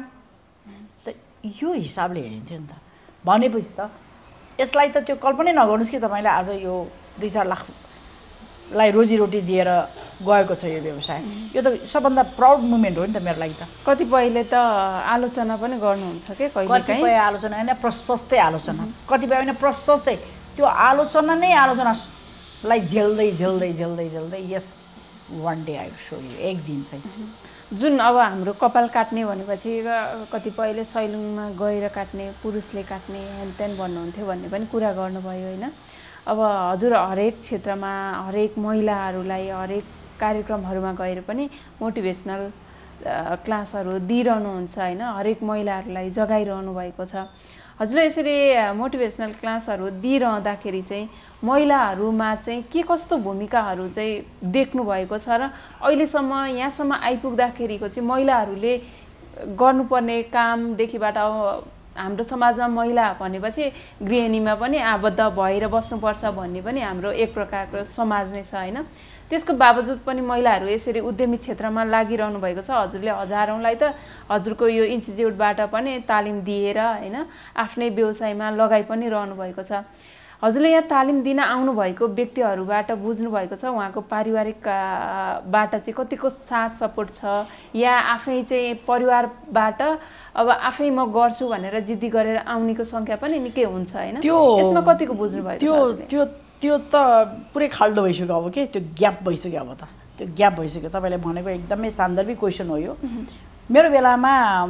त यो हिसाबले हेरिन्थ्यो नि त भनेपछि त यसलाई त त्यो कल्पनै नगर्नुहोस् कि तपाईँले आज यो दुई चार लाखलाई रोजीरोटी दिएर गएको छ यो व्यवसाय यो त सबभन्दा प्राउड मुमेन्ट हो नि त मेरो लागि त कतिपयले त आलोचना पनि गर्नुहुन्छ के कहिले कतिपय आलोचना होइन प्रशस्तै आलोचना कतिपय होइन प्रशस्तै त्यो आलोचना नै आलोचनालाई झेल्दै झेल्दै झेल्दै झेल्दै यस one day I so you एक दिन चाहिँ जुन अब हाम्रो कपाल काट्ने भनेपछि कतिपयले सैलुनमा गएर काट्ने पुरुषले काट्ने हेनतेन भन्नुहुन्थ्यो भन्ने पनि कुरा गर्नुभयो होइन अब हजुर हरेक क्षेत्रमा हरेक महिलाहरूलाई हरेक कार्यक्रमहरूमा गएर पनि मोटिभेसनल क्लासहरू दिइरहनुहुन्छ होइन हरेक महिलाहरूलाई जगाइरहनु भएको छ हजुरले यसरी मोटिभेसनल क्लासहरू दिइरहँदाखेरि चाहिँ महिलाहरूमा चाहिँ के कस्तो भूमिकाहरू चाहिँ देख्नु भएको छ र अहिलेसम्म यहाँसम्म आइपुग्दाखेरिको चाहिँ महिलाहरूले गर्नुपर्ने कामदेखिबाट अब हाम्रो समाजमा महिला भनेपछि गृहिणीमा पनि आबद्ध भएर बस्नुपर्छ भन्ने पनि हाम्रो एक प्रकारको समाज नै छ होइन त्यसको बावजुद पनि महिलाहरू यसरी उद्यमी क्षेत्रमा लागिरहनु भएको छ हजुरले हजारौँलाई त हजुरको यो इन्स्टिच्युटबाट पनि तालिम दिएर होइन आफ्नै व्यवसायमा लगाइ पनि रहनु भएको छ हजुरले यहाँ तालिम दिन आउनुभएको व्यक्तिहरूबाट बुझ्नु भएको छ उहाँको पारिवारिकबाट चाहिँ कतिको साथ सपोर्ट छ या आफै चाहिँ परिवारबाट अब आफै म गर्छु भनेर जिद्दी गरेर आउनेको सङ्ख्या पनि निकै हुन्छ होइन यसमा कतिको बुझ्नु भएको त्यो त्यो त्यो त पुरै खाल्डो भइसक्यो अब के त्यो ग्याप भइसक्यो अब त त्यो ग्याप भइसक्यो तपाईँले भनेको एकदमै सान्दर्भिक क्वेसन हो यो मेरो बेलामा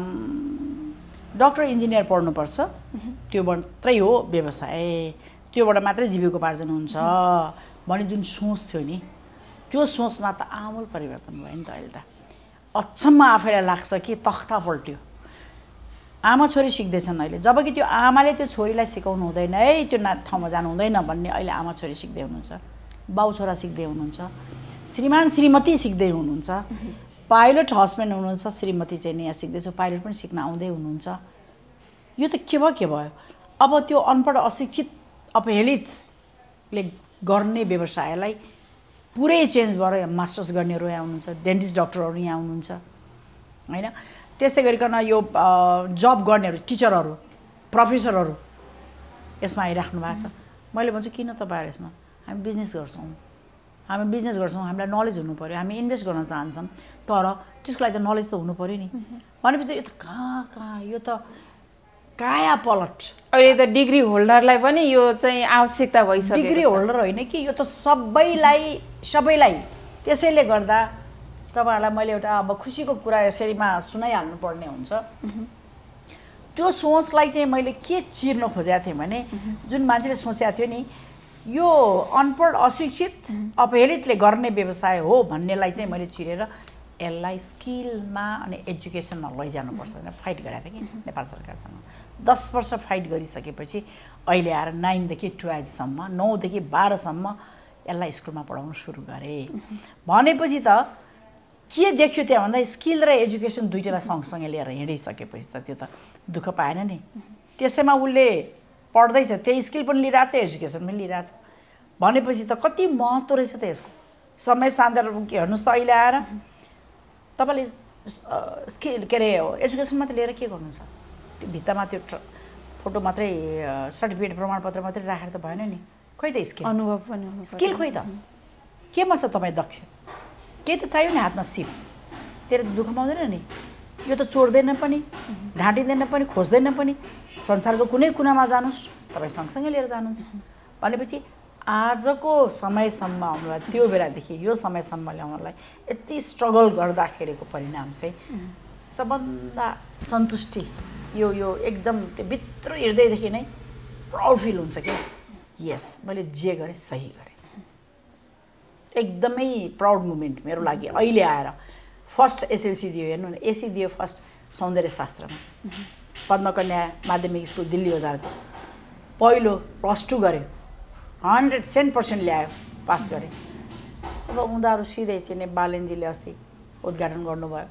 डक्टर इन्जिनियर पढ्नुपर्छ त्यो मात्रै हो व्यवसाय त्योबाट मात्रै जीविकोपार्जन हुन्छ भन्ने जुन सोच थियो नि त्यो सोचमा त आमूल परिवर्तन भयो नि त अहिले त अचम्म आफैलाई लाग्छ कि तख्ता पल्ट्यो आमा छोरी सिक्दैछन् अहिले जबकि त्यो आमाले त्यो छोरीलाई सिकाउनु हुँदैन है त्यो ना ठाउँमा जानु हुँदैन भन्ने अहिले आमा छोरी सिक्दै हुनुहुन्छ बाउ छोरा सिक्दै हुनुहुन्छ श्रीमान श्रीमती सिक्दै हुनुहुन्छ पाइलट हस्बेन्ड हुनुहुन्छ श्रीमती चाहिँ यहाँ सिक्दैछु पाइलट पनि सिक्न आउँदै हुनुहुन्छ यो त के भयो के भयो अब त्यो अनपढ अशिक्षित अपहेलितले गर्ने व्यवसायलाई पुरै चेन्ज भएर मास्टर्स गर्नेहरू यहाँ हुनुहुन्छ डेन्टिस्ट डक्टरहरू यहाँ हुनुहुन्छ होइन त्यस्तै गरिकन यो जब गर्नेहरू टिचरहरू प्रोफेसरहरू यसमा आइराख्नु भएको छ मैले भन्छु किन तपाईँहरू यसमा हामी बिजनेस गर्छौँ हामी बिजनेस गर्छौँ हामीलाई नलेज हुनु पऱ्यो हामी इन्भेस्ट गर्न चाहन्छौँ तर त्यसको लागि त नलेज त हुनु पऱ्यो नि भनेपछि यो त कहाँ कहाँ यो त काया पलट अहिले त डिग्री होल्डरलाई पनि यो चाहिँ आवश्यकता भइसक्यो डिग्री होल्डर होइन कि यो त सबैलाई सबैलाई त्यसैले गर्दा तपाईँहरूलाई मैले एउटा अब खुसीको कुरा यसरीमा सुनाइहाल्नु पर्ने हुन्छ त्यो सोचलाई चाहिँ मैले के चिर्न खोजेको थिएँ भने जुन मान्छेले सोचेको थियो नि यो अनपढ अशिक्षित अपहेलितले गर्ने व्यवसाय हो भन्नेलाई चाहिँ मैले चिरेर यसलाई स्किलमा अनि एजुकेसनमा लैजानुपर्छ भनेर फाइट गरेको थिएँ कि नेपाल सरकारसँग दस वर्ष फाइट गरिसकेपछि अहिले आएर नाइनदेखि टुवेल्भसम्म नौदेखि बाह्रसम्म यसलाई स्कुलमा पढाउनु सुरु गरेँ भनेपछि त के देख्यो त्यहाँ भन्दा स्किल र एजुकेसन दुइटैलाई सँगसँगै लिएर हिँडिसकेपछि त त्यो त दुःख पाएन नि त्यसैमा उसले पढ्दैछ त्यही स्किल पनि लिइरहेछ एजुकेसन पनि लिइरहेछ भनेपछि त कति महत्त्व रहेछ त यसको समय साँधेर के हेर्नुहोस् त अहिले आएर तपाईँले स्किल के अरे एजुकेसन मात्रै लिएर के गर्नुहुन्छ त्यो भित्तामा त्यो फोटो मात्रै सर्टिफिकेट प्रमाणपत्र मात्रै राखेर त भएन नि खोइ त स्किल अनुभव पनि स्किल खोइ त केमा छ तपाईँ दक्ष केही त चाहियो नि हातमा सिप त्यसले त दुःख पाउँदैन नि यो त चोर्दैन पनि ढाँटिँदैन पनि खोज्दैन पनि संसारको कुनै कुनामा जानुहोस् तपाईँ सँगसँगै लिएर जानुहुन्छ भनेपछि आजको समयसम्म हामीलाई त्यो बेलादेखि यो समयसम्म ल्याउनलाई यति स्ट्रगल गर्दाखेरिको परिणाम चाहिँ सबभन्दा सन्तुष्टि यो यो एकदम त्यो भित्र हृदयदेखि नै प्राउड फिल हुन्छ कि यस मैले जे गरेँ सही गरेँ। एकदमै प्राउड मुमेन्ट मेरो लागि अहिले आएर। फर्स्ट एसएलसी दियो, हेर्नु न, एसी दियो फर्स्ट सौन्दर्यशास्त्रमा, पद्मकन्या माध्यमिक स्कुल दिल्ली बजारको। पहिलो प्लस टू गऱ्यो, हन्ड्रेड सेन्ट पर्सेन्ट ल्यायो, पास गरेँ। अब उनीहरू सिधै चाहिँ बालेनजीले अस्ति उद्घाटन गर्नुभयो।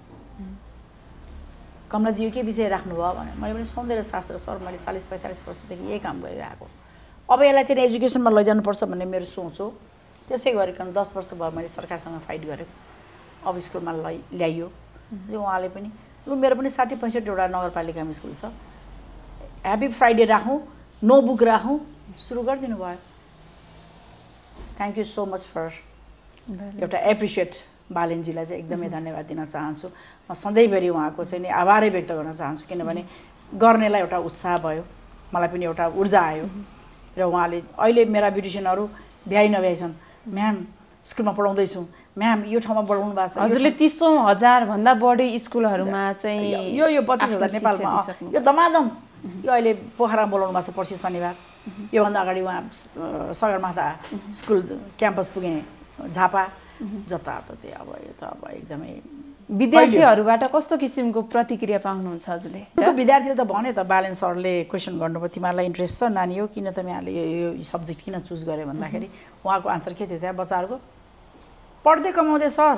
कमलाजी यो के विषय राख्नुभयो भने मैले पनि सौन्दर्यशास्त्र सर, मैले चालिस पैँतालिस वर्षदेखि यही काम गरिरहेको, अब यसलाई चाहिँ एजुकेसनमा लैजानुपर्छ भन्ने मेरो सोच हो। त्यसै गरिकन दस वर्ष भयो मैले सरकारसँग फाइट गरेँ, अब स्कुलमा लै ल्याइयो। उहाँले पनि लु मेरो पनि साठी पैँसठवटा नगरपालिकामा स्कुल छ, ह्याप्पी फ्राइडे राखौँ, नो बुक राखौँ, सुरु गरिदिनु भयो। Thank you so much for एउटा एप्रिसिएट बालेनजीलाई चाहिँ एकदमै धन्यवाद दिन चाहन्छु। म सधैँभरि उहाँको चाहिँ नि आभारै व्यक्त गर्न चाहन्छु, किनभने गर्नेलाई एउटा उत्साह भयो, मलाई पनि एउटा ऊर्जा आयो। र उहाँले अहिले मेरा ब्युटिसियनहरू भ्याइ नभ्याइछन्, म्याम स्कुलमा पढाउँदैछु, म्याम यो ठाउँमा बढाउनु भएको छ। हजुरले तिसौँ हजारभन्दा बढी स्कुलहरूमा चाहिँ यो यो बत्तिस हजार नेपालमा यो दमादम यो अहिले पोखरामा बोलाउनु भएको छ पर्सि शनिबार। योभन्दा अगाडि उहाँ सगरमाथा स्कुल क्याम्पस पुगेँ, झापा, जताततै। अब यो त अब एकदमै विद्यार्थीहरूबाट कस्तो किसिमको प्रतिक्रिया पाउनुहुन्छ हजुरले? त्यो विद्यार्थीले त भने त बालेन सरले क्वेसन गर्नुभयो, तिमीहरूलाई इन्ट्रेस्ट छ नानी हो, किन तिमीहरूले यो यो सब्जेक्ट किन चुज गर्यो भन्दाखेरि उहाँको आन्सर के थियो त्यहाँ बच्चाहरूको? पढ्दै कमाउँदै सर,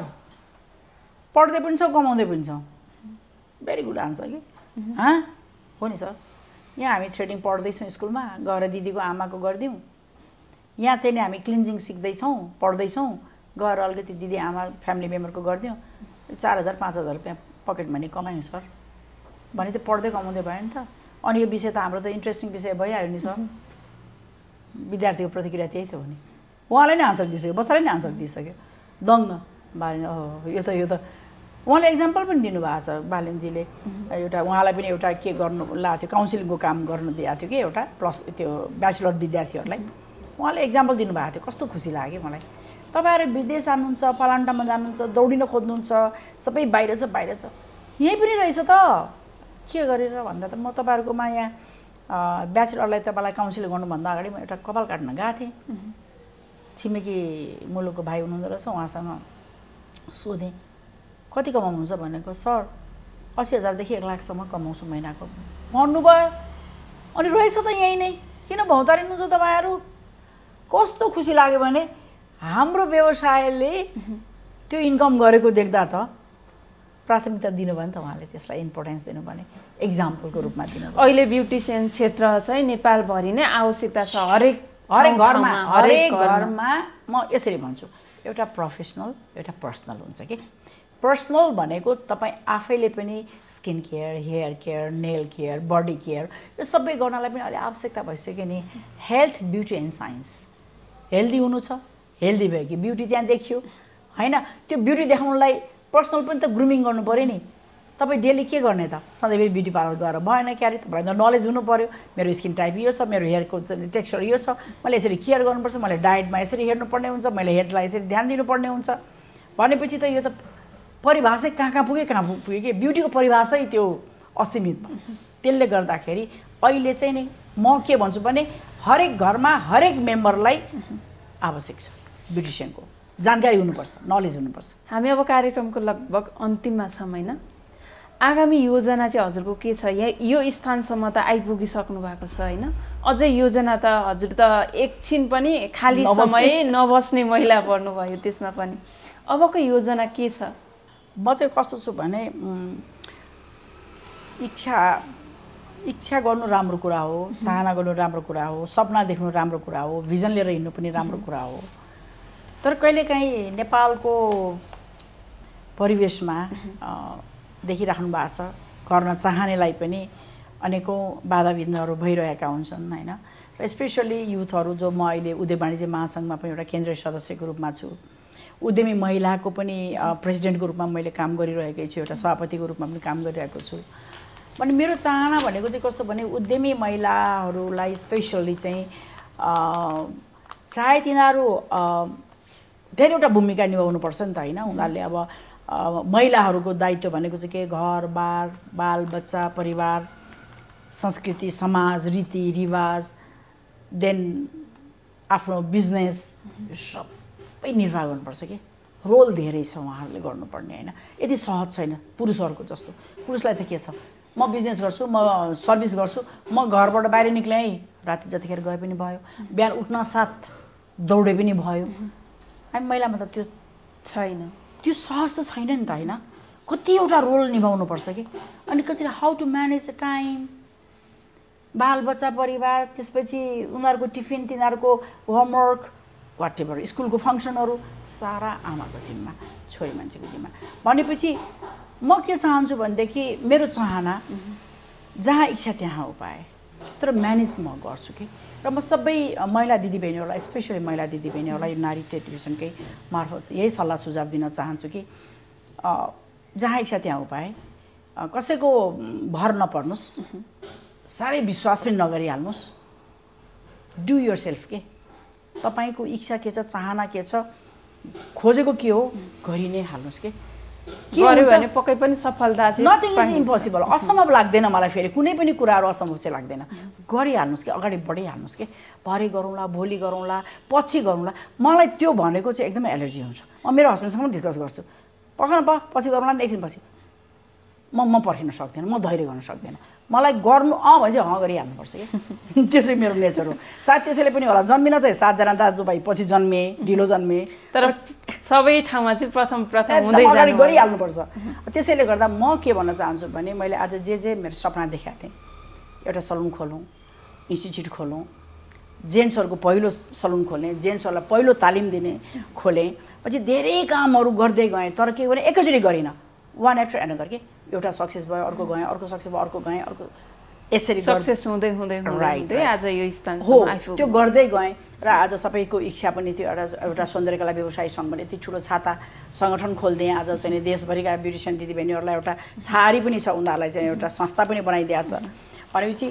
पढ्दै पनि छौँ कमाउँदै पनि छौँ। भेरी गुड आन्सर कि हाँ हो नि सर। यहाँ हामी थ्रेडिङ पढ्दैछौँ स्कुलमा गएर दिदीको आमाको गरिदिउँ, यहाँ चाहिँ नि हामी क्लिन्जिङ सिक्दैछौँ पढ्दैछौँ गएर अलिकति दिदी आमा फ्यामिली मेम्बरको गरिदिउँ, चार हजार पाँच हजार रुपियाँ पकेट मनी कमायौँ सर भने त पढ्दै कमाउँदै भयो नि त। अनि यो विषय त हाम्रो त इन्ट्रेस्टिङ विषय भइहाल्यो नि सर। विद्यार्थीको प्रतिक्रिया त्यही थियो भने उहाँले नै आन्सर दिइसक्यो, बच्चाले नै आन्सर दिइसक्यो। दङ्ग बालेन, ओहो यो त यो त उहाँले एक्जाम्पल पनि दिनुभएको छ बालेनजीले। एउटा उहाँलाई पनि एउटा के गर्नु लागेको थियो, काउन्सिलिङको काम गर्नु दिएको थियो कि एउटा प्लस त्यो ब्याचलर विद्यार्थीहरूलाई उहाँले एक्जाम्पल दिनुभएको थियो। कस्तो खुसी लाग्यो मलाई। तपाईँहरू विदेश जानुहुन्छ, फलान्टामा जानुहुन्छ, दौडिन खोज्नुहुन्छ, सबै बाहिर छ बाहिर छ, यहीँ पनि रहेछ त के गरेर भन्दा त म तपाईँहरूकोमा यहाँ ब्याचलरलाई तपाईँलाई काउन्सिल गर्नुभन्दा अगाडि म एउटा कपाल काट्न गएको थिएँ। छिमेकी मुलुकको भाइ हुनुहुँदो रहेछ, उहाँसँग सोधेँ कति कमाउनुहुन्छ भनेको, सर अस्सी हजारदेखि एक लाखसम्म कमाउँछु महिनाको भन्नुभयो। अनि रहेछ त यहीँ नै, किन भौतारिनुहुन्छ तपाईँहरू? कस्तो खुसी लाग्यो भने हाम्रो व्यवसायले त्यो इन्कम गरेको देख्दा त प्राथमिकता दिनुभयो नि त उहाँले, त्यसलाई इम्पोर्टेन्स दिनुभयो भने एक्जाम्पलको रूपमा दिनुभयो। अहिले ब्युटिसियन क्षेत्र चाहिँ नेपालभरि नै आवश्यकता छ, हरेक हरेक घरमा हरेक घरमा। म यसरी भन्छु, एउटा प्रोफेसनल एउटा पर्सनल हुन्छ कि। पर्सनल भनेको तपाईँ आफैले पनि skin care, hair care, nail care, body care यो सबै गर्नलाई पनि अहिले आवश्यकता भइसक्यो नि। Health, beauty and science. Healthy हुनु छ, हेल्दी भयो कि ब्युटी त्यहाँ देखियो होइन। त्यो ब्युटी देखाउनलाई पर्सनल पनि त ग्रुमिङ गर्नु पऱ्यो नि। तपाईँ डेली के गर्ने त? सधैँभरि ब्युटी पार्लर गएर भएन क्यारे, तपाईँलाई त नलेज हुनु पऱ्यो। मेरो स्किन टाइप यो छ, मेरो हेयरको टेक्स्चर यो छ, मैले यसरी केयर गर्नुपर्छ, मैले डायटमा यसरी हेर्नुपर्ने हुन्छ, मैले हेल्थलाई यसरी ध्यान दिनुपर्ने हुन्छ भनेपछि त यो त परिभाषै कहाँ कहाँ पुग्यो कहाँ पुग्यो कि ब्युटीको परिभाषै त्यो असीमित भयो। त्यसले गर्दाखेरि अहिले चाहिँ नि म के भन्छु भने हरेक घरमा हरेक मेम्बरलाई आवश्यक छ ब्युटिसियनको जानकारी हुनुपर्छ, नलेज हुनुपर्छ। हामी अब कार्यक्रमको लगभग अन्तिममा छौँ होइन। आगामी योजना चाहिँ हजुरको के छ? यहाँ यो स्थानसम्म त आइपुगिसक्नु भएको छ होइन, अझै योजना त हजुर त एकछिन पनि खाली समय नबस्ने महिला पर्नुभयो, त्यसमा पनि अबको योजना के छ? म चाहिँ कस्तो छु भने इच्छा इच्छा गर्नु राम्रो कुरा हो, चाहना गर्नु राम्रो कुरा हो, सपना देख्नु राम्रो कुरा हो, भिजन लिएर हिँड्नु पनि राम्रो कुरा हो। तर कहिलेकाहीँ नेपालको परिवेशमा देखिराख्नु भएको छ, गर्न चाहनेलाई पनि अनेकौँ बाधा विघ्नहरू भइरहेका हुन्छन् होइन। र स्पेसली युथहरू जो म अहिले उद्योग वाणिज्य महासङ्घमा पनि एउटा केन्द्रीय सदस्यको रूपमा छु, उद्यमी महिलाको पनि प्रेसिडेन्टको रूपमा मैले काम गरिरहेकै छु, एउटा सभापतिको रूपमा पनि काम गरिरहेको छु। भने मेरो चाहना भनेको चाहिँ कस्तो भने उद्यमी महिलाहरूलाई स्पेसली चाहिँ चाहे तिनीहरू धेरैवटा भूमिका निभाउनुपर्छ नि त होइन। उनीहरूले अब महिलाहरूको दायित्व भनेको चाहिँ के, घर बार बाल बच्चा परिवार संस्कृति समाज रीतिरिवाज देन आफ्नो बिजनेस सबै निर्वाह गर्नुपर्छ कि। रोल धेरै छ उहाँहरूले गर्नुपर्ने होइन, यति सहज छैन पुरुषहरूको जस्तो। पुरुषलाई त के छ, म बिजनेस गर्छु, म सर्भिस गर्छु, म घरबाट बाहिर निक्लेँ है, राति जतिखेर गए पनि भयो, बिहान उठ्न साथ दौडे पनि भयो। हामी महिलामा त त्यो छैन, त्यो सहज त छैन नि त होइन। कतिवटा रोल निभाउनुपर्छ कि। अनि कसरी how to manage the time, बालबच्चा परिवार, त्यसपछि उनीहरूको टिफिन, तिनीहरूको होमवर्क वाट एभर, स्कुलको फङ्सनहरू सारा आमाको जिम्मा, छोरी मान्छेको जिम्मा। भनेपछि म के चाहन्छु भनेदेखि मेरो चाहना जहाँ इच्छा त्यहाँ उपाय, तर म्यानेज म गर्छु कि। र म सबै महिला दिदीबहिनीहरूलाई, स्पेसली महिला दिदीबहिनीहरूलाई यो नारी टेलिभिजनकै मार्फत यही सल्लाह सुझाव दिन चाहन्छु कि जहाँ इच्छा त्यहाँ उपाय, कसैको भर नपर्नुहोस्, साह्रै विश्वास पनि नगरिहाल्नुहोस्, डु योर सेल्फ के। तपाईँको इच्छा के छ, चाहना के छ, खोजेको के हो, गरि नै हाल्नुहोस् के। के गर्यो भने पक्कै पनि सफलता चाहिँ नथिङ इज इम्पोसिबल। असम्भव लाग्दैन मलाई, फेरि कुनै पनि कुराहरू असम्भव चाहिँ लाग्दैन। गरिहाल्नुहोस् कि, अगाडि बढिहाल्नुहोस् कि। भरे गरौँला, भोलि गरौँला, पछि गरौँला, मलाई त्यो भनेको चाहिँ एकदमै एलर्जी हुन्छ। म मेरो हस्बेन्डसँग पनि डिस्कस गर्छु, पखन प पछि गरौँला नि, एकछिन पछि म म पर्खिन सक्दिनँ, म धैर्य गर्न सक्दिनँ। मलाई गर्नु अँ भने चाहिँ अँ गरिहाल्नुपर्छ कि। त्यो चाहिँ मेरो नेचर हो। सायद त्यसैले पनि होला, जन्मिन चाहिँ सातजना दाजुभाइ पछि जन्मे, ढिलो जन्मे, तर सबै ठाउँमा चाहिँ प्रथम प्रथम हुँदै अगाडि गरिहाल्नुपर्छ। त्यसैले गर्दा म के भन्न चाहन्छु भने, मैले आज जे जे मेरो सपना देखाएको थिएँ, एउटा सलुन खोलौँ, इन्स्टिच्युट खोलौँ, जेन्ट्सहरूको पहिलो सलुन खोलेँ, जेन्ट्सहरूलाई पहिलो तालिम दिने खोलेँ, पछि धेरै कामहरू गर्दै गएँ। तर के भने एकैचोटि गरिनँ, वान आफ्टर एनदर के। एउटा सक्सेस भयो, अर्को गएँ, अर्को सक्सेस भयो, अर्को गएँ, अर्को, यसरी सक्सेस हुँदै हुँदै हुँदै आज यो स्थान हो। त्यो गर्दै गएँ र आज सबैको इच्छा पनि थियो एउटा एउटा सौन्दर्यकला व्यवसाय सङ्घ भने यति ठुलो छाता सङ्गठन खोलिदिएँ। आज चाहिँ देशभरिका ब्युटिसियन दिदीबहिनीहरूलाई एउटा छहारी पनि छ, उनीहरूलाई चाहिँ एउटा संस्था पनि बनाइदिएको छ। भनेपछि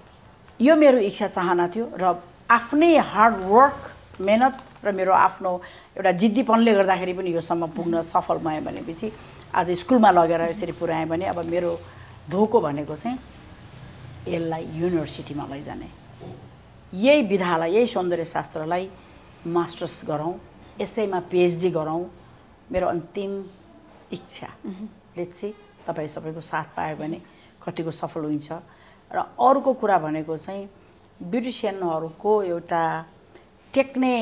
यो मेरो इच्छा चाहना थियो र आफ्नै हार्ड वर्क, मेहनत र मेरो आफ्नो एउटा जिद्दीपनले गर्दाखेरि पनि योसम्म पुग्न सफल भएँ। भनेपछि आज स्कुलमा लगेर यसरी पुऱ्याएँ भने अब मेरो धोको भनेको चाहिँ यसलाई युनिभर्सिटीमा लैजाने, यही विधालाई, यही सौन्दर्य शास्त्रलाई मास्टर्स गरौँ, यसैमा पिएचडी गरौँ, मेरो अन्तिम इच्छा। लेट्स सी तपाईँ सबैको साथ पायो भने कतिको सफल हुन्छ। र अर्को कुरा भनेको चाहिँ ब्युटिसियनहरूको एउटा टेक्ने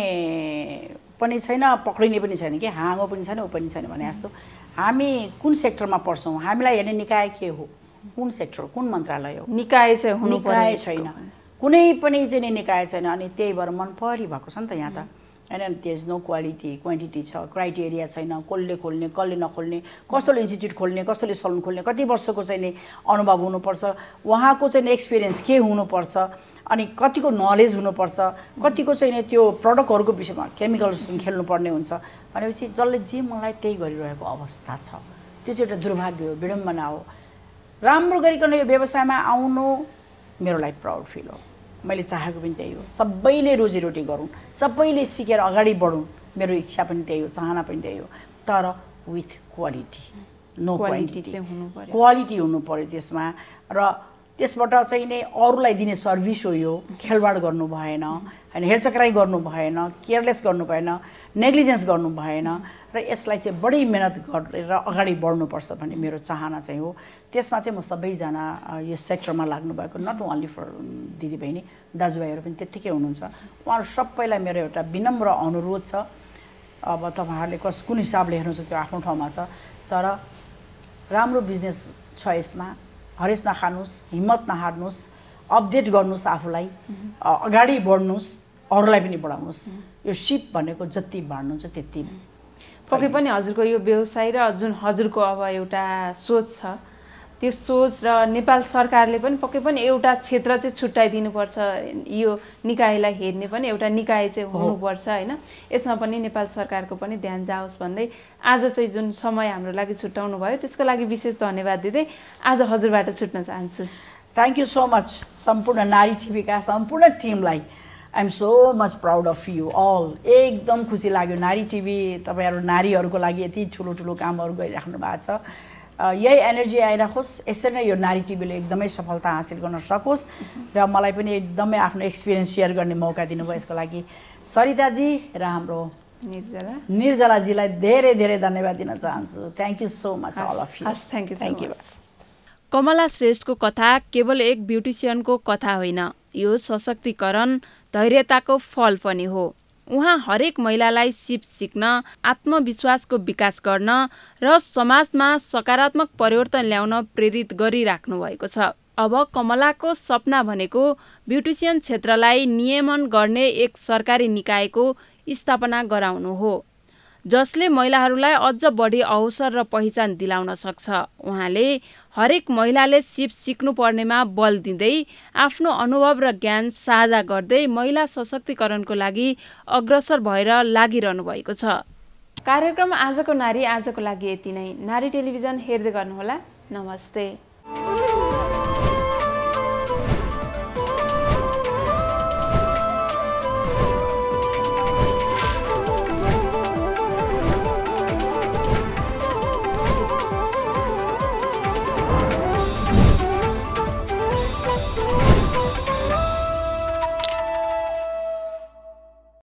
पनि छैन, पक्रिने पनि छैन कि, हाँगो पनि छैन, ऊ पनि छैन भने जस्तो। हामी कुन सेक्टरमा पर्छौँ, हामीलाई हेर्ने निकाय के हो, कुन सेक्टर, कुन मन्त्रालय हो, निकाय चाहिँ हुनु निकाय छैन, कुनै पनि चाहिँ निकाय छैन। अनि त्यही भएर मन परिरहेको छ नि त यहाँ त होइन। There is no quality, quantity छ, क्राइटेरिया छैन, कसले खोल्ने कसले नखोल्ने, कस्तोले इन्स्टिच्युट खोल्ने, कस्तोले सलुन खोल्ने, कति वर्षको चाहिँ नि अनुभव हुनुपर्छ, उहाँको चाहिँ एक्सपिरियन्स के हुनुपर्छ, अनि कतिको नलेज हुनुपर्छ, कतिको चाहिँ नि त्यो प्रडक्टहरूको विषयमा केमिकल्स खेल्नुपर्ने हुन्छ। भनेपछि जसले जे मलाई त्यही गरिरहेको अवस्था छ, त्यो चाहिँ एउटा दुर्भाग्य हो, विडम्बना हो। राम्रो गरिकन यो व्यवसायमा आउनु मेरो लागि प्राउड फिल हो। मैले चाहेको पनि त्यही हो, सबैले रोजीरोटी गरौँ, सबैले सिकेर अगाडि बढौँ, मेरो इच्छा पनि त्यही हो, चाहना पनि त्यही हो। तर with quality, no quantity, quality हुनु पर्यो त्यसमा। र त्यसबाट चाहिँ नै अरूलाई दिने सर्भिस हो यो, खेलवाड गर्नु भएन होइन, हेरचक्राइ गर्नु भएन, केयरलेस गर्नु भएन, नेग्लिजेन्स गर्नु भएन। र यसलाई चाहिँ बढी मेहनत गरेर अगाडि बढ्नुपर्छ भन्ने मेरो चाहना चाहिँ हो। त्यसमा चाहिँ म सबैजना यो सेक्टरमा लाग्नु भएको, नट ओन्ली फर दिदीबहिनी, दाजुभाइहरू पनि त्यत्तिकै हुनुहुन्छ। उहाँहरू सबैलाई मेरो एउटा विनम्र अनुरोध छ, अब तपाईँहरूले कस कुन हिसाबले हेर्नुहुन्छ त्यो आफ्नो ठाउँमा छ, तर राम्रो बिजनेस छ यसमा। हरेस नखानुहोस्, हिम्मत नहार्नुहोस्, अपडेट गर्नुहोस्, आफूलाई अगाडि बढ्नुहोस्, अरूलाई पनि बढाउनुहोस्। यो सिप भनेको जति बाँड्नुहुन्छ त्यति पक्कै पनि हजुरको यो व्यवसाय र जुन हजुरको अब एउटा सोच छ, त्यो सोच र नेपाल सरकारले पनि पक्कै पनि एउटा क्षेत्र चाहिँ छुट्याइदिनुपर्छ, यो निकायलाई हेर्ने पनि एउटा निकाय चाहिँ हुनुपर्छ होइन। यसमा पनि नेपाल सरकारको पनि ध्यान जाओस् भन्दै आज चाहिँ जुन समय हाम्रो लागि छुट्याउनु भयो त्यसको लागि विशेष धन्यवाद दिँदै आज हजुरबाट छुट्न चाहन्छु। थ्याङ्क यू सो मच सम्पूर्ण नारी टिभीका सम्पूर्ण टिमलाई I am so much proud of you all. एकदम खुसी लाग्यो नारी टिभी तपाईँहरू नारीहरूको लागि यति ठुलो ठुलो कामहरू गरिराख्नु भएको छ। यही एनर्जी आइराखोस्, यसरी नै यो नारी टिभीले एकदमै सफलता हासिल गर्न सकोस् र मलाई पनि एकदमै आफ्नो एक्सपिरियन्स सेयर गर्ने मौका दिनुभयो यसको लागि सरिताजी र हाम्रो निर्जला निर्जलाजीलाई धेरै धेरै धन्यवाद दिन चाहन्छु। Thank you so much all of you. Thank you thank you. Kamala श्रेष्ठको कथा केवल एक ब्युटिसियनको कथा होइन, यो सशक्तिकरण धैर्यताको फल पनि हो। उहाँ हरेक महिलालाई सिप सिक्न, आत्मविश्वासको विकास गर्न र समाजमा सकारात्मक परिवर्तन ल्याउन प्रेरित गरिराख्नु भएको छ। अब कमलाको सपना भनेको ब्युटिसियन क्षेत्रलाई नियमन गर्ने एक सरकारी निकायको स्थापना गराउनु हो, जसले महिलाहरूलाई अझ बढी अवसर र पहिचान दिलाउन सक्छ। उहाँले हरेक महिलाले सिप सिक्नु पर्नेमा बल दिँदै आफ्नो अनुभव र ज्ञान साझा गर्दै महिला सशक्तिकरणको लागि अग्रसर भएर लागिरहनु भएको छ। कार्यक्रम आजको नारी आजको लागि यति नै। नारी टेलिभिजन हेर्दै गर्नुहोला। नमस्ते।